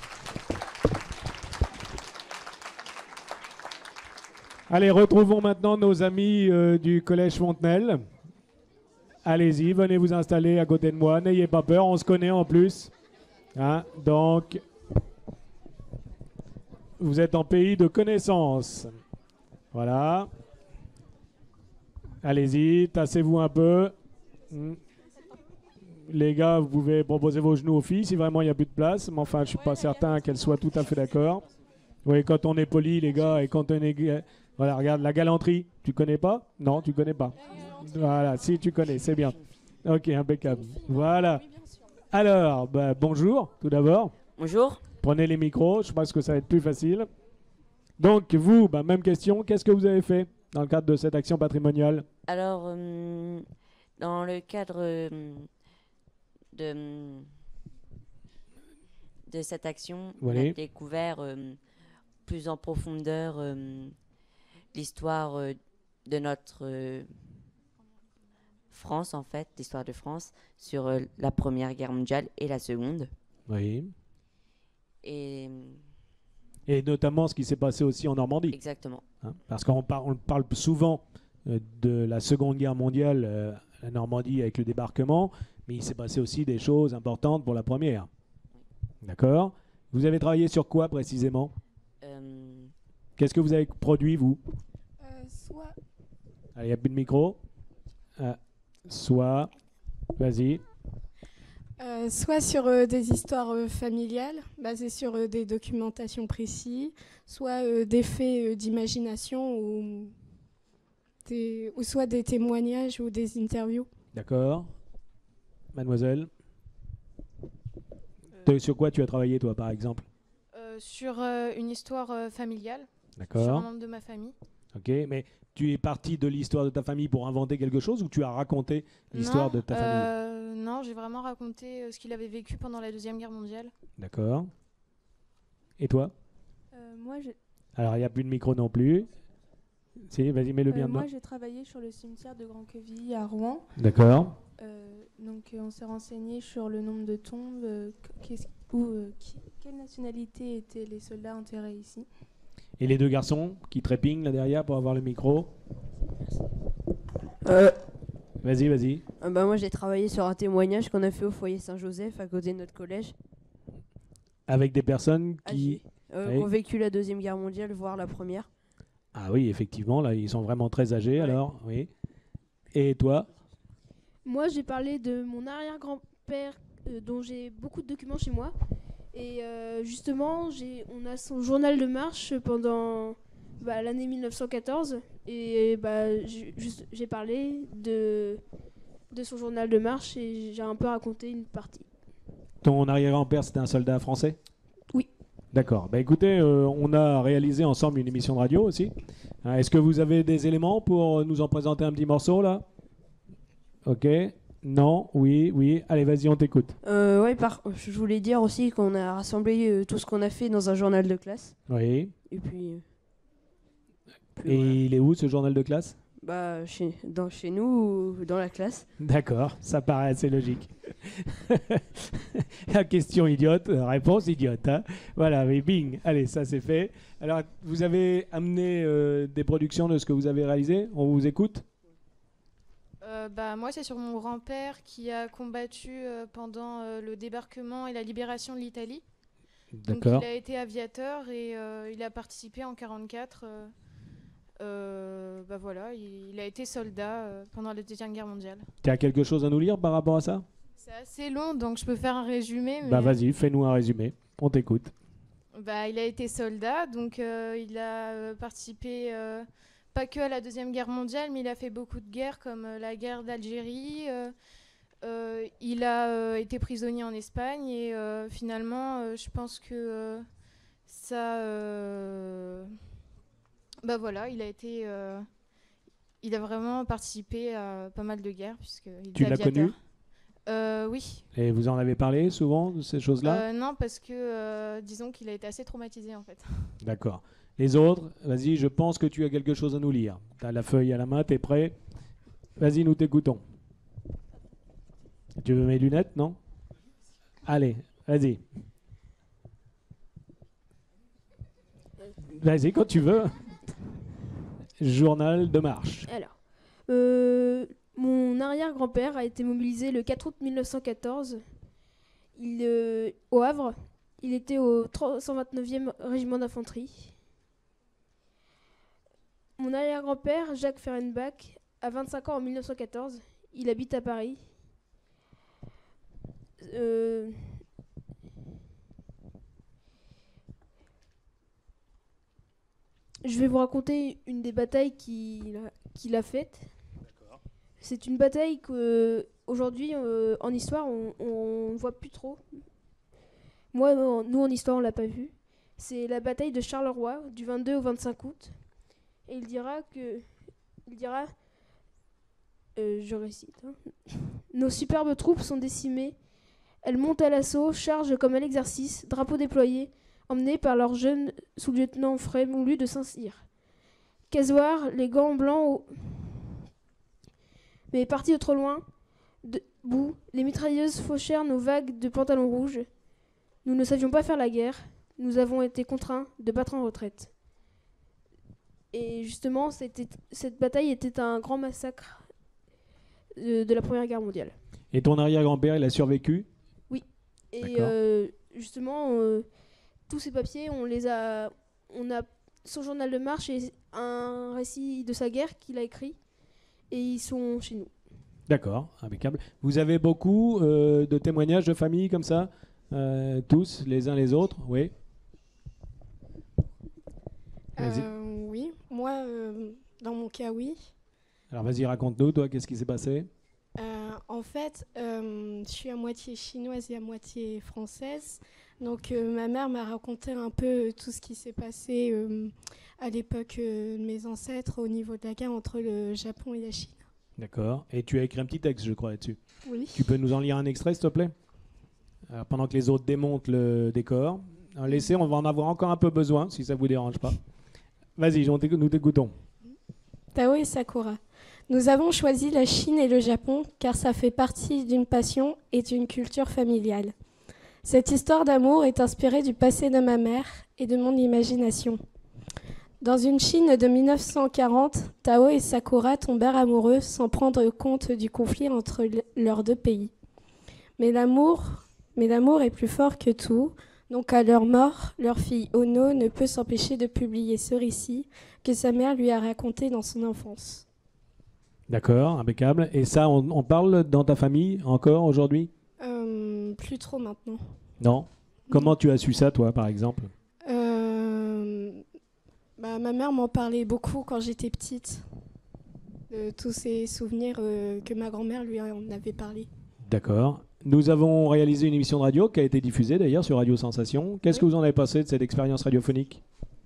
Allez, retrouvons maintenant nos amis euh, du Collège Fontenelle. Allez-y, venez vous installer à côté de moi. N'ayez pas peur, on se connaît en plus. Hein, donc, vous êtes en pays de connaissance. Voilà. Allez-y, tassez-vous un peu. Hmm. Les gars, vous pouvez proposer vos genoux aux filles si vraiment il n'y a plus de place. Mais enfin, je ne suis pas certain qu'elles soient tout à fait d'accord. Oui, quand on est poli, les gars, et quand on est... ga- Voilà, regarde, la galanterie. Tu connais pas? Non, tu connais pas. Voilà, si tu connais, c'est bien. Ok, impeccable. Voilà. Alors, bah, bonjour, tout d'abord. Bonjour. Prenez les micros, je pense que ça va être plus facile. Donc, vous, bah, même question, qu'est-ce que vous avez fait dans le cadre de cette action patrimoniale? Alors, euh, dans le cadre euh, de, de cette action, Oui. on a découvert euh, plus en profondeur euh, l'histoire euh, de notre euh, France, en fait, l'histoire de France, sur euh, la Première Guerre mondiale et la Seconde. Oui. Et Et notamment ce qui s'est passé aussi en Normandie. exactement. Hein, parce qu'on par- on parle souvent euh, de la Seconde Guerre mondiale, euh, la Normandie avec le débarquement, mais il s'est passé aussi des choses importantes pour la Première. D'accord. Vous avez travaillé sur quoi précisément? Euh, Qu'est-ce que vous avez produit, vous? Euh, soit, Allez, il n'y a plus de micro. Ah, soit, vas-y. euh, soit sur euh, des histoires euh, familiales, basées sur euh, des documentations précises, soit euh, des faits euh, d'imagination ou, des, ou soit des témoignages ou des interviews. D'accord. Mademoiselle. De- Sur quoi tu as travaillé, toi, par exemple? Euh, sur euh, une histoire euh, familiale. D'accord. Sur un membre de ma famille. Ok, mais tu es parti de l'histoire de ta famille pour inventer quelque chose ou tu as raconté l'histoire Non, de ta famille? euh, Non, j'ai vraiment raconté euh, ce qu'il avait vécu pendant la Deuxième Guerre mondiale. D'accord. Et toi? Euh, moi, j'ai Alors, il n'y a plus de micro non plus. Si, vas-y, mets-le bien euh, dedans. moi, j'ai travaillé sur le cimetière de Grand-Quevilly à Rouen. D'accord. Euh, donc, euh, on s'est renseigné sur le nombre de tombes, euh, qu'est-ce- où, euh, qui- quelle nationalité étaient les soldats enterrés ici. Et les deux garçons qui trépignent là derrière pour avoir le micro? Euh, Vas-y, vas-y. euh, bah, moi, j'ai travaillé sur un témoignage qu'on a fait au foyer Saint-Joseph à côté de notre collège. Avec des personnes qui... Euh, Oui. qui ont vécu la Deuxième Guerre mondiale, voire la Première. Ah oui, effectivement, là, ils sont vraiment très âgés, alors, oui. Et toi? Moi, j'ai parlé de mon arrière-grand-père, euh, dont j'ai beaucoup de documents chez moi. Et euh, justement, j'ai, on a son journal de marche pendant bah, l'année mille neuf cent quatorze. Et bah, j'ai, juste- j'ai parlé de, de son journal de marche et j'ai un peu raconté une partie. Ton arrière-grand-père, c'était un soldat français? Oui. D'accord. Bah, écoutez, euh, on a réalisé ensemble une émission de radio aussi. Hein, est-ce que vous avez des éléments pour nous en présenter un petit morceau, là? Ok. Non, oui, oui. Allez, vas-y, on t'écoute. Euh, ouais, par... je voulais dire aussi qu'on a rassemblé euh, tout ce qu'on a fait dans un journal de classe. Oui. Et puis, euh, Et il est où, ce journal de classe? bah, chez, dans, chez nous, ou dans la classe. D'accord, ça paraît assez logique. La question idiote, réponse idiote. Hein. Voilà, mais bing, allez, ça c'est fait. Alors, vous avez amené euh, des productions de ce que vous avez réalisé? On vous écoute? Euh, bah, moi, c'est sur mon grand-père qui a combattu euh, pendant euh, le débarquement et la libération de l'Italie. Donc, D'accord. il a été aviateur et euh, il a participé en quarante-quatre. Euh, euh, bah voilà, il, il a été soldat euh, pendant la Deuxième Guerre mondiale. Tu as quelque chose à nous lire par rapport à ça? C'est assez long, donc je peux faire un résumé. Mais Bah vas-y, fais-nous un résumé. On t'écoute. Bah, il a été soldat, donc euh, il a euh, participé euh, pas que à la Deuxième Guerre mondiale, mais il a fait beaucoup de guerres comme euh, la guerre d'Algérie. euh, euh, il a euh, été prisonnier en Espagne et euh, finalement, euh, je pense que euh, ça... euh, bah voilà, il a été... euh, il a vraiment participé à pas mal de guerres. Puisque il Tu était l'as connu? aviateur. Euh, Oui. Et vous en avez parlé souvent de ces choses-là? Euh, non, parce que euh, disons qu'il a été assez traumatisé en fait. D'accord. Les autres, vas-y, je pense que tu as quelque chose à nous lire. Tu as la feuille à la main, tu es prêt? Vas-y, nous t'écoutons. Tu veux mes lunettes, non? Allez, vas-y. Vas-y, quand tu veux. Journal de marche. Alors, euh, mon arrière-grand-père a été mobilisé le quatre août mille neuf cent quatorze il, euh, au Havre. Il était au trois cent vingt-neuvième régiment d'infanterie. Mon arrière-grand-père, Jacques Ferenbach, a vingt-cinq ans en mille neuf cent quatorze. Il habite à Paris. Euh, Je vais vous raconter une des batailles qu'il a, qu'il a faites. C'est une bataille qu'aujourd'hui, euh, en histoire, on ne voit plus trop. Moi, euh, nous, en histoire, on l'a pas vu. C'est la bataille de Charleroi, du vingt-deux au vingt-cinq août. Et il dira que... Il dira... euh, je récite. hein. Nos superbes troupes sont décimées. Elles montent à l'assaut, chargent comme à l'exercice, drapeau déployé, emmenées par leur jeune sous-lieutenant frais moulu de Saint-Cyr. Casoir, les gants blancs, au... mais partis de trop loin, debout, les mitrailleuses fauchèrent nos vagues de pantalons rouges. Nous ne savions pas faire la guerre, nous avons été contraints de battre en retraite. Et justement, c'était, cette bataille était un grand massacre de, de la Première Guerre mondiale. Et ton arrière-grand-père, il a survécu? Oui. Et euh, justement, euh, tous ces papiers, on les a, on a son journal de marche et un récit de sa guerre qu'il a écrit, et ils sont chez nous. D'accord, impeccable. Vous avez beaucoup euh, de témoignages de famille comme ça, euh, tous, les uns les autres? Oui. Euh, oui, moi, euh, dans mon cas, oui. Alors vas-y, raconte-nous, toi, qu'est-ce qui s'est passé? Euh, en fait, euh, je suis à moitié chinoise et à moitié française. Donc euh, ma mère m'a raconté un peu tout ce qui s'est passé euh, à l'époque euh, de mes ancêtres au niveau de la guerre entre le Japon et la Chine. D'accord. Et tu as écrit un petit texte, je crois, là-dessus. Oui. Tu peux nous en lire un extrait, s'il te plaît? Alors, pendant que les autres démontent le décor. Alors, laissez, on va en avoir encore un peu besoin, si ça ne vous dérange pas. Vas-y, on t'écoute- nous t'écoutons. Tao et Sakura. Nous avons choisi la Chine et le Japon car ça fait partie d'une passion et d'une culture familiale. Cette histoire d'amour est inspirée du passé de ma mère et de mon imagination. Dans une Chine de mille neuf cent quarante, Tao et Sakura tombèrent amoureux sans prendre compte du conflit entre le- leurs deux pays. Mais l'amour, mais l'amour est plus fort que tout, donc à leur mort, leur fille Ono ne peut s'empêcher de publier ce récit que sa mère lui a raconté dans son enfance. D'accord, impeccable. Et ça, on, on parle dans ta famille encore aujourd'hui? Euh, plus trop maintenant. Non. Comment tu as su ça, toi, par exemple? Euh, bah, ma mère m'en parlait beaucoup quand j'étais petite, de tous ces souvenirs euh, que ma grand-mère lui en avait parlé. D'accord. Nous avons réalisé une émission de radio qui a été diffusée d'ailleurs sur Radio Sensation. Qu'est-ce que vous en avez pensé de cette expérience radiophonique?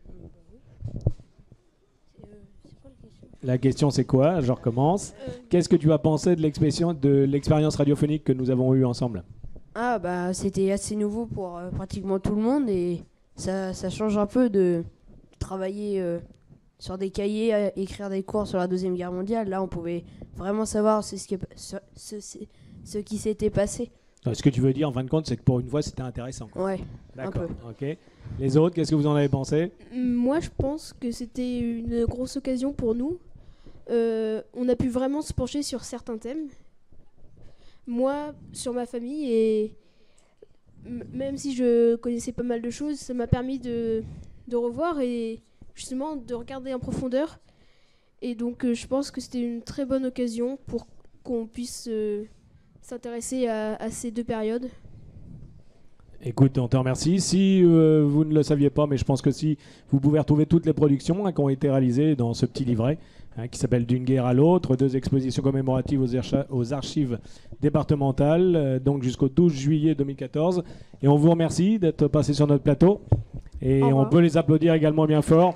La question c'est quoi? Je recommence. Qu'est-ce que tu as pensé de l'expérience de l'expérience radiophonique que nous avons eue ensemble? Ah bah c'était assez nouveau pour euh, pratiquement tout le monde et ça, ça change un peu de travailler euh, sur des cahiers, à écrire des cours sur la Deuxième Guerre mondiale. Là on pouvait vraiment savoir ce, qui, ce, ce, ce, ce qui s'était passé. Ce que tu veux dire en fin de compte, c'est que pour une fois c'était intéressant, quoi. Ouais, D'accord. un peu. Ok. Les autres, qu'est-ce que vous en avez pensé? Moi, je pense que c'était une grosse occasion pour nous. Euh, on a pu vraiment se pencher sur certains thèmes. Moi, sur ma famille, et m- même si je connaissais pas mal de choses, ça m'a permis de, de revoir et justement de regarder en profondeur. Et donc, euh, je pense que c'était une très bonne occasion pour qu'on puisse euh, s'intéresser à, à ces deux périodes. Écoute, on te remercie. Si euh, vous ne le saviez pas, mais je pense que si, vous pouvez retrouver toutes les productions hein, qui ont été réalisées dans ce petit livret hein, qui s'appelle D'une guerre à l'autre, deux expositions commémoratives aux, archi- aux archives départementales, euh, donc jusqu'au douze juillet deux mille quatorze. Et on vous remercie d'être passé sur notre plateau. Et Au on revoir. peut les applaudir également bien fort.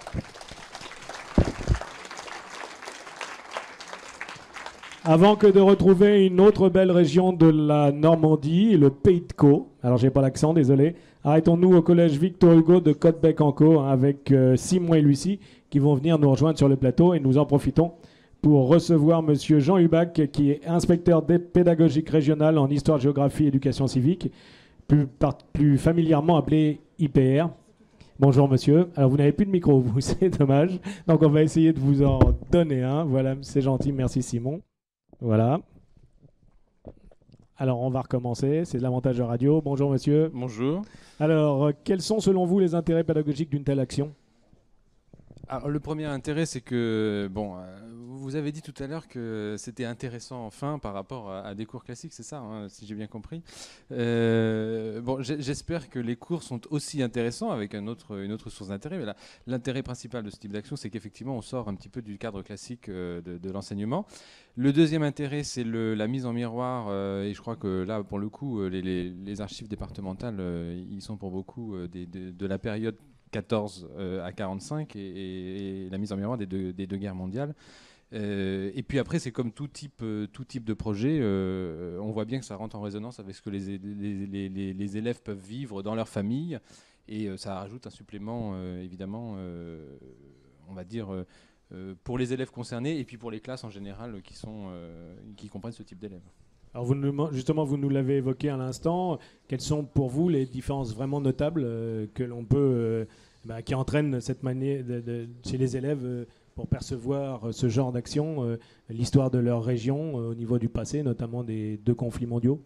Avant que de retrouver une autre belle région de la Normandie, le Pays de Caux. Alors, j'ai pas l'accent, désolé. Arrêtons-nous au collège Victor Hugo de Côtebec-en-Caux hein, avec euh, Simon et Lucie qui vont venir nous rejoindre sur le plateau et nous en profitons pour recevoir monsieur Jean Hubac qui est inspecteur dé- pédagogique régional en histoire, géographie et éducation civique, plus, par- plus familièrement appelé I P R. Bonjour monsieur. Alors vous n'avez plus de micro, vous, c'est dommage. Donc on va essayer de vous en donner un. Voilà, c'est gentil, merci Simon. Voilà. Alors, on va recommencer. C'est l'avantage de radio. Bonjour, monsieur. Bonjour. Alors, euh, quels sont, selon vous, les intérêts pédagogiques d'une telle action? Alors, le premier intérêt, c'est que, bon, euh, vous avez dit tout à l'heure que c'était intéressant, enfin, par rapport à, à des cours classiques, c'est ça, hein, si j'ai bien compris. Euh, bon, j'ai- j'espère que les cours sont aussi intéressants avec un autre, une autre source d'intérêt. Mais là, l'intérêt principal de ce type d'action, c'est qu'effectivement, on sort un petit peu du cadre classique euh, de, de l'enseignement. Le deuxième intérêt, c'est le- la mise en miroir, euh, et je crois que là, pour le coup, euh, les, les- les archives départementales, euh, ils sont pour beaucoup euh, des- de, de la période quatorze euh, à quarante-cinq et, et- et la mise en miroir des deux, des deux guerres mondiales. Euh, et puis après, c'est comme tout type, euh, tout type de projet, euh, on voit bien que ça rentre en résonance avec ce que les, les, les, les, les élèves peuvent vivre dans leur famille, et euh, ça rajoute un supplément, euh, évidemment, euh, on va dire, euh, euh, pour les élèves concernés, et puis pour les classes en général qui, sont, euh, qui comprennent ce type d'élèves. Alors vous nous, justement, vous nous l'avez évoqué à l'instant, quelles sont pour vous les différences vraiment notables euh, que l'on peut, euh, bah, qui entraînent cette manière de, de, chez les élèves euh, pour percevoir ce genre d'action, euh, l'histoire de leur région euh, au niveau du passé, notamment des deux conflits mondiaux?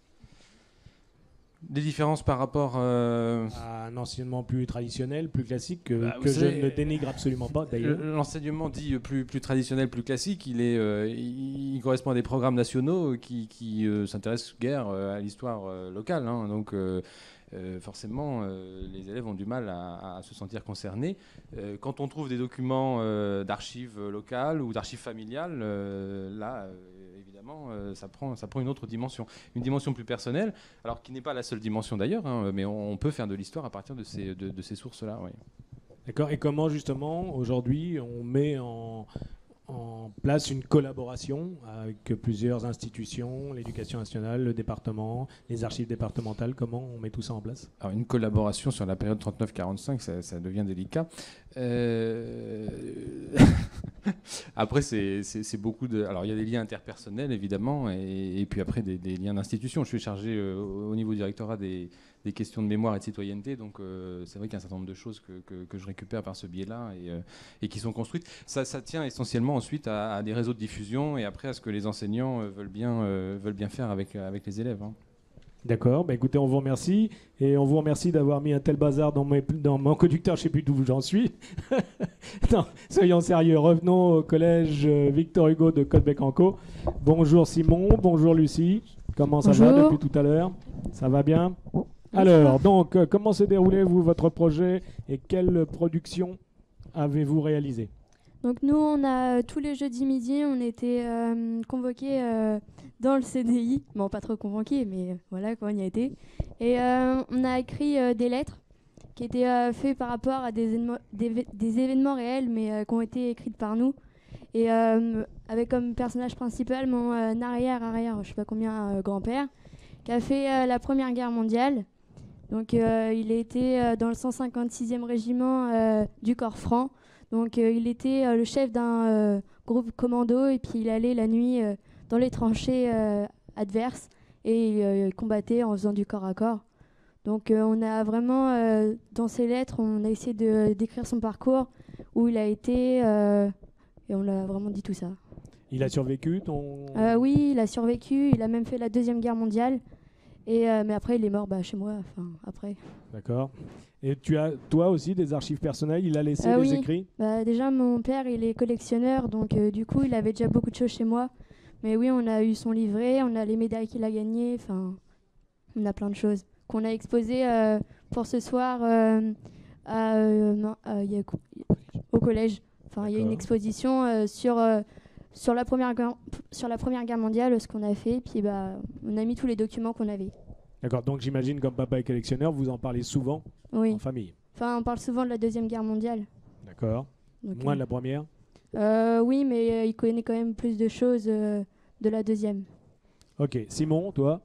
Des différences par rapport euh... à un enseignement plus traditionnel, plus classique, que, bah, que je savez, ne dénigre absolument pas d'ailleurs. L'enseignement dit plus, plus traditionnel, plus classique, il, est, euh, il, il correspond à des programmes nationaux qui, qui euh, s'intéressent guère euh, à l'histoire euh, locale. Hein, donc euh, euh, forcément, euh, les élèves ont du mal à, à se sentir concernés. Euh, quand on trouve des documents euh, d'archives locales ou d'archives familiales, euh, là... Euh, Euh, ça, prend, ça prend une autre dimension, une dimension plus personnelle, alors qui n'est pas la seule dimension d'ailleurs, hein, mais on, on peut faire de l'histoire à partir de ces, de, de ces sources-là. Oui. D'accord. Et comment justement aujourd'hui on met en, en place une collaboration avec plusieurs institutions, l'éducation nationale, le département, les archives départementales, comment on met tout ça en place? Alors une collaboration sur la période trente-neuf quarante-cinq, ça, ça devient délicat. Euh... Après, c'est, c'est, c'est beaucoup de... Alors, il y a des liens interpersonnels, évidemment, et, et puis après, des, des liens d'institution. Je suis chargé euh, au niveau du directorat des, des questions de mémoire et de citoyenneté, donc euh, c'est vrai qu'il y a un certain nombre de choses que, que, que je récupère par ce biais-là et, euh, et qui sont construites. Ça, ça tient essentiellement ensuite à, à des réseaux de diffusion et après à ce que les enseignants euh, veulent, bien, euh, veulent bien faire avec, avec les élèves. Hein. D'accord, bah écoutez, on vous remercie et on vous remercie d'avoir mis un tel bazar dans, mes, dans mon conducteur, je ne sais plus d'où j'en suis. Non, soyons sérieux, revenons au collège Victor Hugo de Caudebec-en-Caux. Bonjour Simon, bonjour Lucie, comment ça bonjour. va depuis tout à l'heure? Ça va bien? Alors, donc, euh, comment s'est déroulé vous, votre projet et quelle production avez-vous réalisé? Donc nous, on a tous les jeudis midi, on était euh, convoqués euh, dans le C D I. Bon, pas trop convoqués, mais euh, voilà, quoi, on y a été. Et euh, on a écrit euh, des lettres qui étaient euh, faites par rapport à des, événements, des, des événements réels, mais euh, qui ont été écrites par nous. Et euh, avec comme personnage principal mon euh, arrière-arrière, je sais pas combien, euh, grand-père, qui a fait euh, la Première Guerre mondiale. Donc euh, il a été euh, dans le cent cinquante-sixième régiment euh, du corps franc. Donc euh, il était euh, le chef d'un euh, groupe commando et puis il allait la nuit euh, dans les tranchées euh, adverses et il euh, combattait en faisant du corps à corps. Donc euh, on a vraiment, euh, dans ces lettres, on a essayé de décrire son parcours, où il a été, euh, et on l'a vraiment dit tout ça. Il a survécu ton... euh, Oui, il a survécu, il a même fait la Deuxième Guerre mondiale. Et, euh, mais après, il est mort bah, chez moi, enfin, après. D'accord. Et tu as, toi aussi, des archives personnelles? Il a laissé euh, des oui. écrits? Bah, déjà, mon père, il est collectionneur, donc euh, du coup, il avait déjà beaucoup de choses chez moi. Mais oui, on a eu son livret, on a les médailles qu'il a gagnées, enfin, on a plein de choses qu'on a exposées euh, pour ce soir euh, à, euh, non, à, y a, au collège. Enfin, il y a une exposition euh, sur... Euh, Sur la, première guerre, sur la Première Guerre mondiale, ce qu'on a fait, puis bah, on a mis tous les documents qu'on avait. D'accord, donc j'imagine comme papa est collectionneur, vous en parlez souvent oui. en famille. Enfin, on parle souvent de la Deuxième Guerre mondiale. D'accord. Moins euh, de la Première euh, Oui, mais euh, il connaît quand même plus de choses euh, de la Deuxième. Ok, Simon, toi?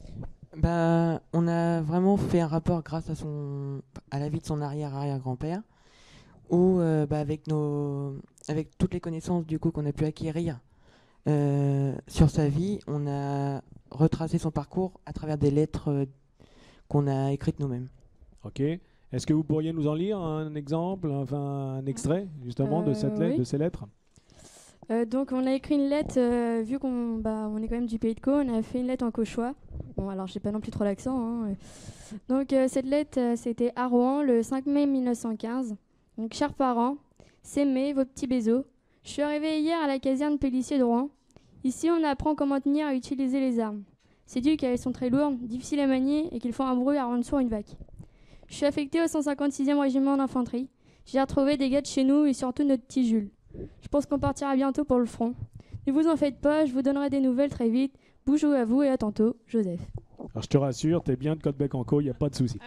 Bah, on a vraiment fait un rapport grâce à, son, à la vie de son arrière-arrière-grand-père, où euh, bah, avec, nos, avec toutes les connaissances du coup qu'on a pu acquérir euh, sur sa vie, on a retracé son parcours à travers des lettres euh, qu'on a écrites nous-mêmes. Ok. Est-ce que vous pourriez nous en lire un exemple, enfin un extrait justement euh, de cette lettre, oui. de ces lettres? euh, Donc on a écrit une lettre, euh, vu qu'on bah, on est quand même du Pays de Caux, on a fait une lettre en cauchois. Bon alors j'ai pas non plus trop l'accent. Hein. Donc euh, cette lettre, euh, c'était à Rouen le cinq mai mille neuf cent quinze. Donc, chers parents, s'aimer, vos petits bisous. Je suis arrivé hier à la caserne Pélissier de Rouen. Ici, on apprend comment tenir et utiliser les armes. C'est-tu qu'elles sont très lourdes, difficiles à manier et qu'il faut un bruit à rendre sourd une vaque. Je suis affecté au cent cinquante-sixième régiment d'infanterie. J'ai retrouvé des gars de chez nous et surtout notre petit Jules. Je pense qu'on partira bientôt pour le front. Ne vous en faites pas, je vous donnerai des nouvelles très vite. Bonjour à vous et à tantôt, Joseph. Alors, je te rassure, t'es bien de Caudebec-en-Caux, il n'y a pas de souci.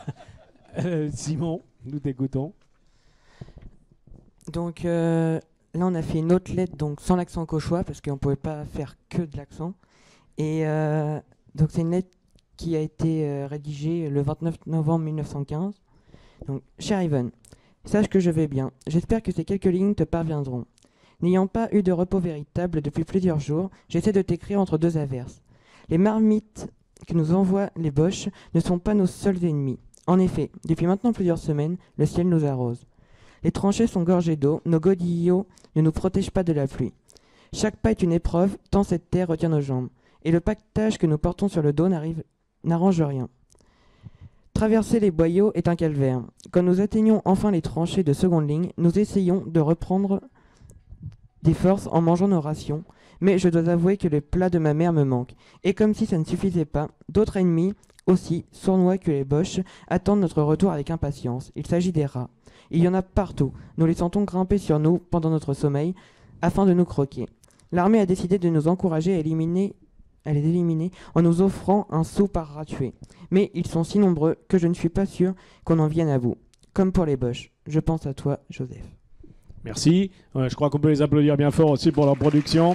euh, Simon, nous t'écoutons. Donc, euh, là, on a fait une autre lettre, donc sans l'accent cauchois, parce qu'on ne pouvait pas faire que de l'accent. Et euh, donc, c'est une lettre qui a été euh, rédigée le vingt-neuf novembre mille neuf cent quinze. Donc, cher Ivan, sache que je vais bien. J'espère que ces quelques lignes te parviendront. N'ayant pas eu de repos véritable depuis plusieurs jours, j'essaie de t'écrire entre deux averses. Les marmites que nous envoient les Boches ne sont pas nos seuls ennemis. En effet, depuis maintenant plusieurs semaines, le ciel nous arrose. Les tranchées sont gorgées d'eau, nos godillots ne nous protègent pas de la pluie. Chaque pas est une épreuve, tant cette terre retient nos jambes. Et le pactage que nous portons sur le dos n'arrive, n'arrange rien. Traverser les boyaux est un calvaire. Quand nous atteignons enfin les tranchées de seconde ligne, nous essayons de reprendre des forces en mangeant nos rations, mais je dois avouer que les plats de ma mère me manquent. Et comme si ça ne suffisait pas, d'autres ennemis, aussi sournois que les Boches, attendent notre retour avec impatience. Il s'agit des rats. Il y en a partout. Nous les sentons grimper sur nous pendant notre sommeil, afin de nous croquer. L'armée a décidé de nous encourager à, éliminer, à les éliminer en nous offrant un sou par rat tué. Mais ils sont si nombreux que je ne suis pas sûr qu'on en vienne à bout. Comme pour les Boches. Je pense à toi, Joseph. Merci. Ouais, je crois qu'on peut les applaudir bien fort aussi pour leur production.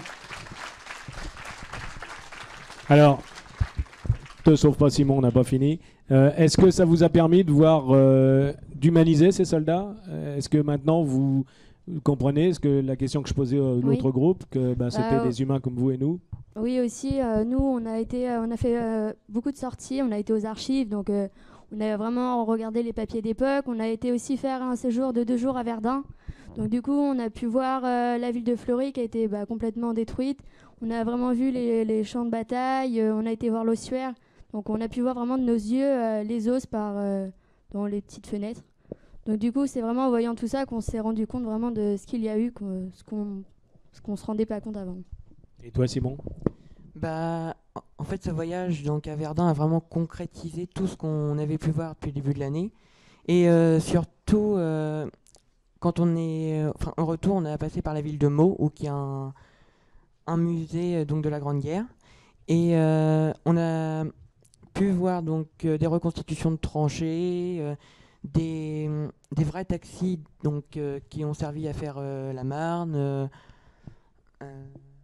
Alors, te sauve pas Simon, on n'a pas fini. Euh, Est-ce que ça vous a permis de voir, euh, d'humaniser ces soldats? euh, Est-ce que maintenant vous comprenez ce que la question que je posais à l'autre Oui. groupe, que bah, c'était Euh, des humains comme vous et nous? Oui, aussi, euh, nous, on a, été, euh, on a fait euh, beaucoup de sorties, on a été aux archives, donc euh, on a vraiment regardé les papiers d'époque. On a été aussi faire un séjour de deux jours à Verdun. Donc du coup, on a pu voir euh, la ville de Fleury qui a été bah, complètement détruite. On a vraiment vu les, les champs de bataille, euh, on a été voir l'ossuaire. Donc on a pu voir vraiment de nos yeux euh, les os par, euh, dans les petites fenêtres. Donc du coup, c'est vraiment en voyant tout ça qu'on s'est rendu compte vraiment de ce qu'il y a eu, qu'on, ce qu'on ce qu'on se rendait pas compte avant. Et toi Simon? Bah, en fait, ce voyage donc à Verdun a vraiment concrétisé tout ce qu'on avait pu voir depuis le début de l'année. Et euh, surtout, euh, quand on est, enfin, en retour, on a passé par la ville de Meaux, où il y a un, un musée donc de la Grande Guerre, et euh, on a pu voir donc euh, des reconstitutions de tranchées, euh, des, des vrais taxis donc euh, qui ont servi à faire euh, la Marne. Euh, euh,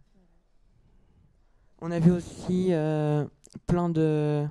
On a vu aussi euh, plein de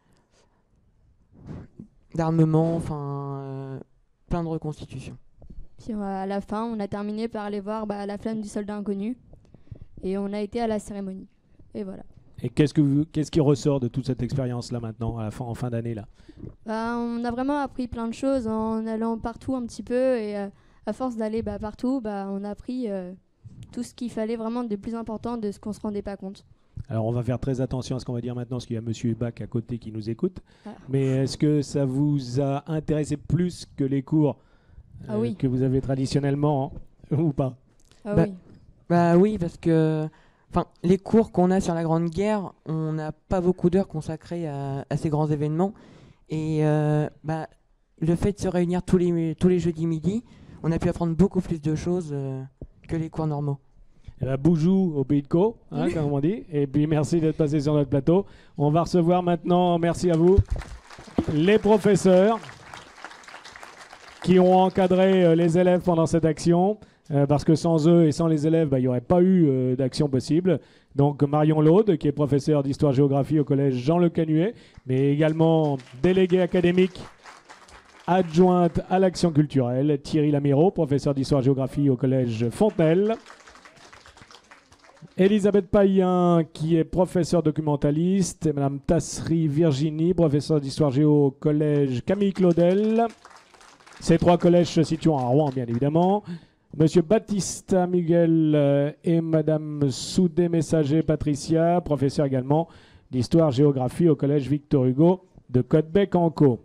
d'armements, enfin euh, plein de reconstitutions. Puis euh, à la fin, on a terminé par aller voir bah, la flamme du soldat inconnu. Et on a été à la cérémonie. Et voilà. Et qu'est-ce, que vous, qu'est-ce qui ressort de toute cette expérience-là maintenant, à la fin, en fin d'année là? Bah, on a vraiment appris plein de choses en allant partout un petit peu. Et euh, à force d'aller bah, partout, bah, on a appris euh, tout ce qu'il fallait vraiment de plus important de ce qu'on ne se rendait pas compte. Alors on va faire très attention à ce qu'on va dire maintenant, parce qu'il y a Monsieur Bach à côté qui nous écoute. Ah. Mais est-ce que ça vous a intéressé plus que les cours euh, Ah oui. que vous avez traditionnellement, hein, ou pas? Ah bah, oui. bah oui, parce que enfin, les cours qu'on a sur la Grande Guerre, on n'a pas beaucoup d'heures consacrées à, à ces grands événements. Et euh, bah, le fait de se réunir tous les, tous les jeudis midi, on a pu apprendre beaucoup plus de choses euh, que les cours normaux. Eh ben, boujou au pays de Caux, hein, comme on dit. Et puis merci d'être passé sur notre plateau. On va recevoir maintenant, merci à vous, les professeurs qui ont encadré euh, les élèves pendant cette action. Euh, parce que sans eux et sans les élèves, bah, il n'y aurait pas eu euh, d'action possible. Donc Marion Laude, qui est professeure d'histoire-géographie au collège Jean Le Canuet, mais également déléguée académique adjointe à l'action culturelle. Thierry Lamiraud, professeur d'histoire-géographie au collège Fontenelle. Elisabeth Payen, qui est professeure documentaliste, et Madame Tassri Virginie, professeure d'histoire-géo au collège Camille Claudel. Ces trois collèges se situent à Rouen, bien évidemment. Monsieur Battista Miguel euh, et Madame Soudé-Messager Patricia, professeur également d'histoire-géographie au collège Victor Hugo de Côtebec-en-Caux.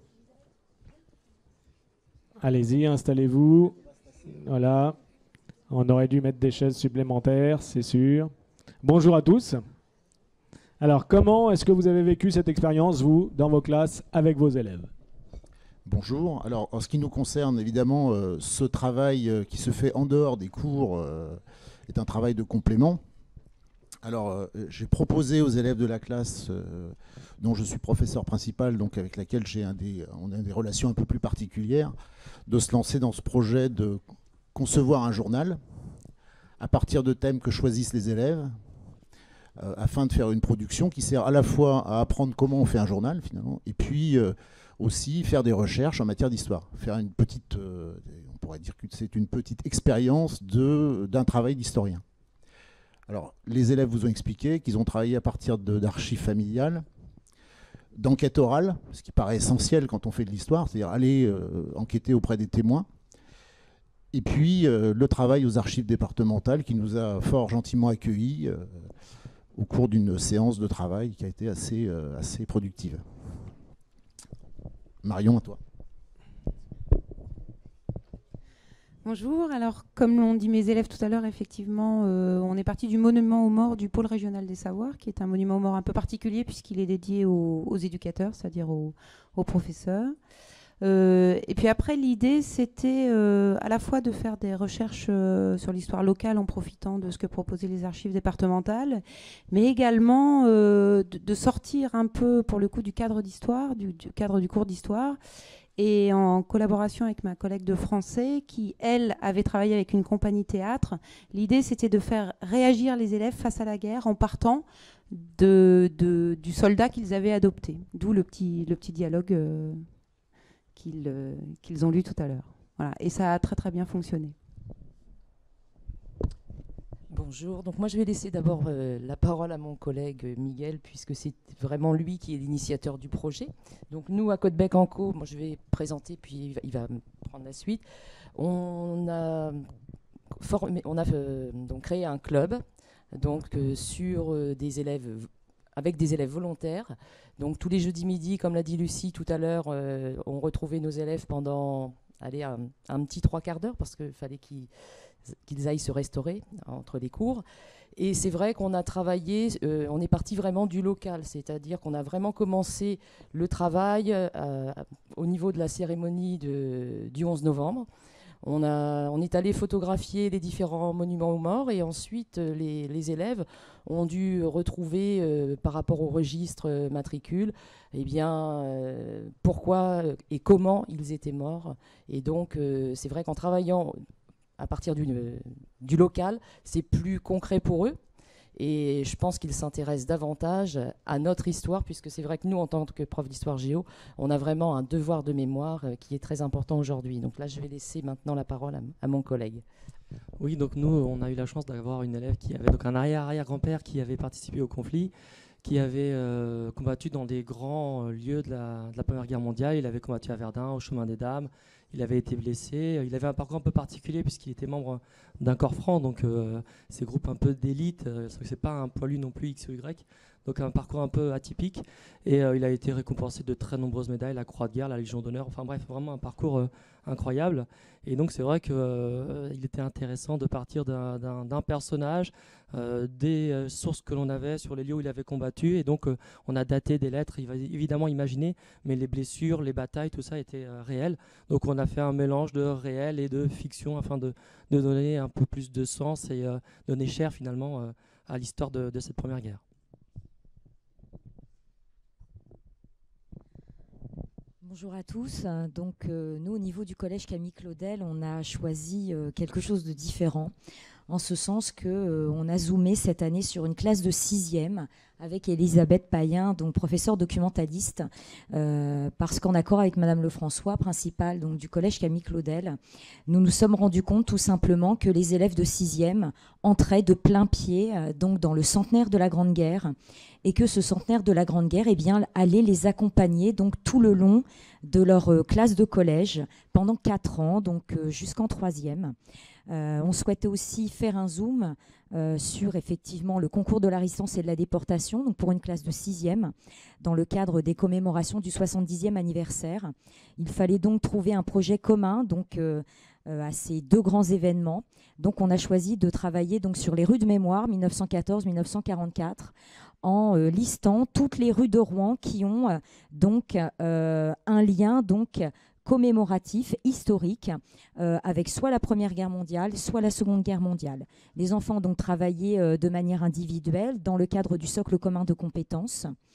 Allez-y, installez-vous. Voilà. On aurait dû mettre des chaises supplémentaires, c'est sûr. Bonjour à tous. Alors, comment est-ce que vous avez vécu cette expérience, vous, dans vos classes, avec vos élèves? Bonjour. Alors, en ce qui nous concerne, évidemment, euh, ce travail euh, qui se fait en dehors des cours euh, est un travail de complément. Alors, euh, j'ai proposé aux élèves de la classe, euh, dont je suis professeur principal, donc avec laquelle j'ai un des, on a des relations un peu plus particulières, de se lancer dans ce projet de concevoir un journal. à partir de thèmes que choisissent les élèves, euh, afin de faire une production qui sert à la fois à apprendre comment on fait un journal, finalement, et puis euh, aussi faire des recherches en matière d'histoire. Faire une petite, euh, on pourrait dire que c'est une petite expérience d'un travail d'historien. Alors, les élèves vous ont expliqué qu'ils ont travaillé à partir d'archives familiales, d'enquête orale, ce qui paraît essentiel quand on fait de l'histoire, c'est-à-dire aller euh, enquêter auprès des témoins. Et puis, euh, le travail aux archives départementales qui nous a fort gentiment accueillis euh, au cours d'une séance de travail qui a été assez, euh, assez productive. Marion, à toi. Bonjour, alors comme l'ont dit mes élèves tout à l'heure, effectivement, euh, on est parti du monument aux morts du pôle régional des savoirs, qui est un monument aux morts un peu particulier puisqu'il est dédié aux, aux éducateurs, c'est-à-dire aux, aux professeurs. Euh, et puis après, l'idée, c'était euh, à la fois de faire des recherches euh, sur l'histoire locale en profitant de ce que proposaient les archives départementales, mais également euh, de, de sortir un peu, pour le coup, du cadre d'histoire, du, du cadre du cours d'histoire, et en collaboration avec ma collègue de français qui, elle, avait travaillé avec une compagnie théâtre. L'idée, c'était de faire réagir les élèves face à la guerre en partant de, de, du soldat qu'ils avaient adopté. D'où le petit, le petit dialogue euh, qu'ils euh, qu'ils ont lu tout à l'heure. Voilà. Et ça a très très bien fonctionné. Bonjour, donc moi je vais laisser d'abord euh, la parole à mon collègue euh, Miguel, puisque c'est vraiment lui qui est l'initiateur du projet. Donc nous, à Côte-Bec-en-Caux, moi je vais présenter, puis il va, il va prendre la suite. On a, formé, on a euh, donc créé un club donc, euh, sur euh, des élèves, avec des élèves volontaires. Donc tous les jeudis midi, comme l'a dit Lucie tout à l'heure, euh, on retrouvait nos élèves pendant allez, un, un petit trois quarts d'heure, parce qu'il fallait qu'ils... qu'ils aillent se restaurer entre les cours. Et c'est vrai qu'on a travaillé, euh, on est parti vraiment du local, c'est-à-dire qu'on a vraiment commencé le travail euh, au niveau de la cérémonie de, du onze novembre. On, a, on est allé photographier les différents monuments aux morts et ensuite euh, les, les élèves ont dû retrouver euh, par rapport au registre euh, matricule eh bien, euh, pourquoi et comment ils étaient morts. Et donc euh, c'est vrai qu'en travaillant à partir du, du local, c'est plus concret pour eux. Et je pense qu'ils s'intéressent davantage à notre histoire, puisque c'est vrai que nous, en tant que prof d'histoire géo, on a vraiment un devoir de mémoire qui est très important aujourd'hui. Donc là, je vais laisser maintenant la parole à, à mon collègue. Oui, donc nous, on a eu la chance d'avoir une élève qui avait donc un arrière-arrière-grand-père qui avait participé au conflit, qui avait euh, combattu dans des grands lieux de la, de la Première Guerre mondiale. Il avait combattu à Verdun, au Chemin des Dames. Il avait été blessé. Il avait un parcours un peu particulier puisqu'il était membre d'un corps franc, donc euh, ces groupes un peu d'élite. Euh, c'est pas un poilu non plus X ou Y, donc un parcours un peu atypique. Et euh, il a été récompensé de très nombreuses médailles, la Croix de guerre, la Légion d'honneur. Enfin bref, vraiment un parcours euh, incroyable. Et donc c'est vrai qu'il euh, était intéressant de partir d'un personnage, euh, des euh, sources que l'on avait sur les lieux où il avait combattu. Et donc euh, on a daté des lettres, il va évidemment imaginer, mais les blessures, les batailles, tout ça était euh, réel. Donc on a fait un mélange de réel et de fiction afin de, de donner un peu plus de sens et euh, donner chair finalement euh, à l'histoire de, de cette première guerre. Bonjour à tous. Donc, euh, nous, au niveau du collège Camille Claudel, on a choisi euh, quelque chose de différent, en ce sens qu'on euh, a zoomé cette année sur une classe de sixième avec Elisabeth Payen, donc professeure documentaliste, euh, parce qu'en accord avec Madame Lefrançois, principale donc, du collège Camille Claudel, nous nous sommes rendus compte tout simplement que les élèves de sixième entraient de plein pied euh, donc, dans le centenaire de la Grande Guerre, et que ce centenaire de la Grande Guerre eh bien, allait les accompagner donc, tout le long de leur euh, classe de collège pendant quatre ans, donc euh, jusqu'en troisième. Euh, on souhaitait aussi faire un zoom euh, sur effectivement le concours de la résistance et de la déportation, donc pour une classe de sixième, dans le cadre des commémorations du soixante-dixième anniversaire. Il fallait donc trouver un projet commun donc, euh, euh, à ces deux grands événements. Donc on a choisi de travailler donc, sur les rues de mémoire mille neuf cent quatorze mille neuf cent quarante-quatre en euh, listant toutes les rues de Rouen qui ont euh, donc euh, un lien donc, commémoratif, historique, euh, avec soit la Première Guerre mondiale, soit la Seconde Guerre mondiale. Les enfants ont donc travaillé euh, de manière individuelle dans le cadre du socle commun de compétences.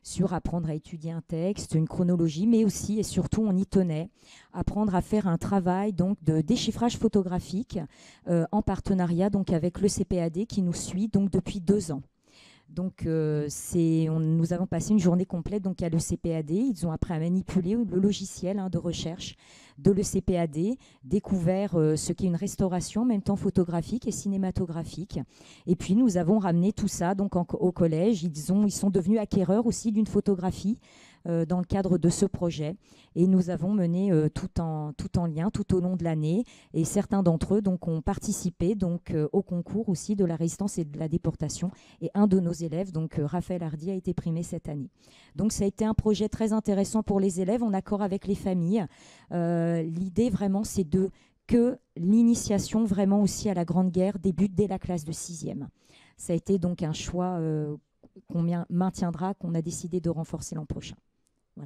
sur apprendre à étudier un texte, une chronologie, mais aussi et surtout, on y tenait, apprendre à faire un travail donc, de déchiffrage photographique euh, en partenariat donc, avec le C P A D qui nous suit donc, depuis deux ans. Donc, euh, c'est, on, nous avons passé une journée complète donc, à l'E C P A D. Ils ont appris à manipuler le logiciel hein, de recherche de l'E C P A D, découvert euh, ce qu'est une restauration, en même temps photographique et cinématographique. Et puis, nous avons ramené tout ça donc, en, au collège. Ils, ont, ils sont devenus acquéreurs aussi d'une photographie euh, dans le cadre de ce projet. Et nous avons mené euh, tout, en, tout en lien tout au long de l'année. Et certains d'entre eux donc, ont participé donc, euh, au concours aussi de la résistance et de la déportation. Et un de nos élèves, donc euh, Raphaël Hardy, a été primé cette année. Donc ça a été un projet très intéressant pour les élèves, en accord avec les familles. Euh, l'idée vraiment, c'est de que l'initiation vraiment aussi à la Grande Guerre débute dès la classe de sixième. Ça a été donc un choix euh, qu'on maintiendra, qu'on a décidé de renforcer l'an prochain. Voilà.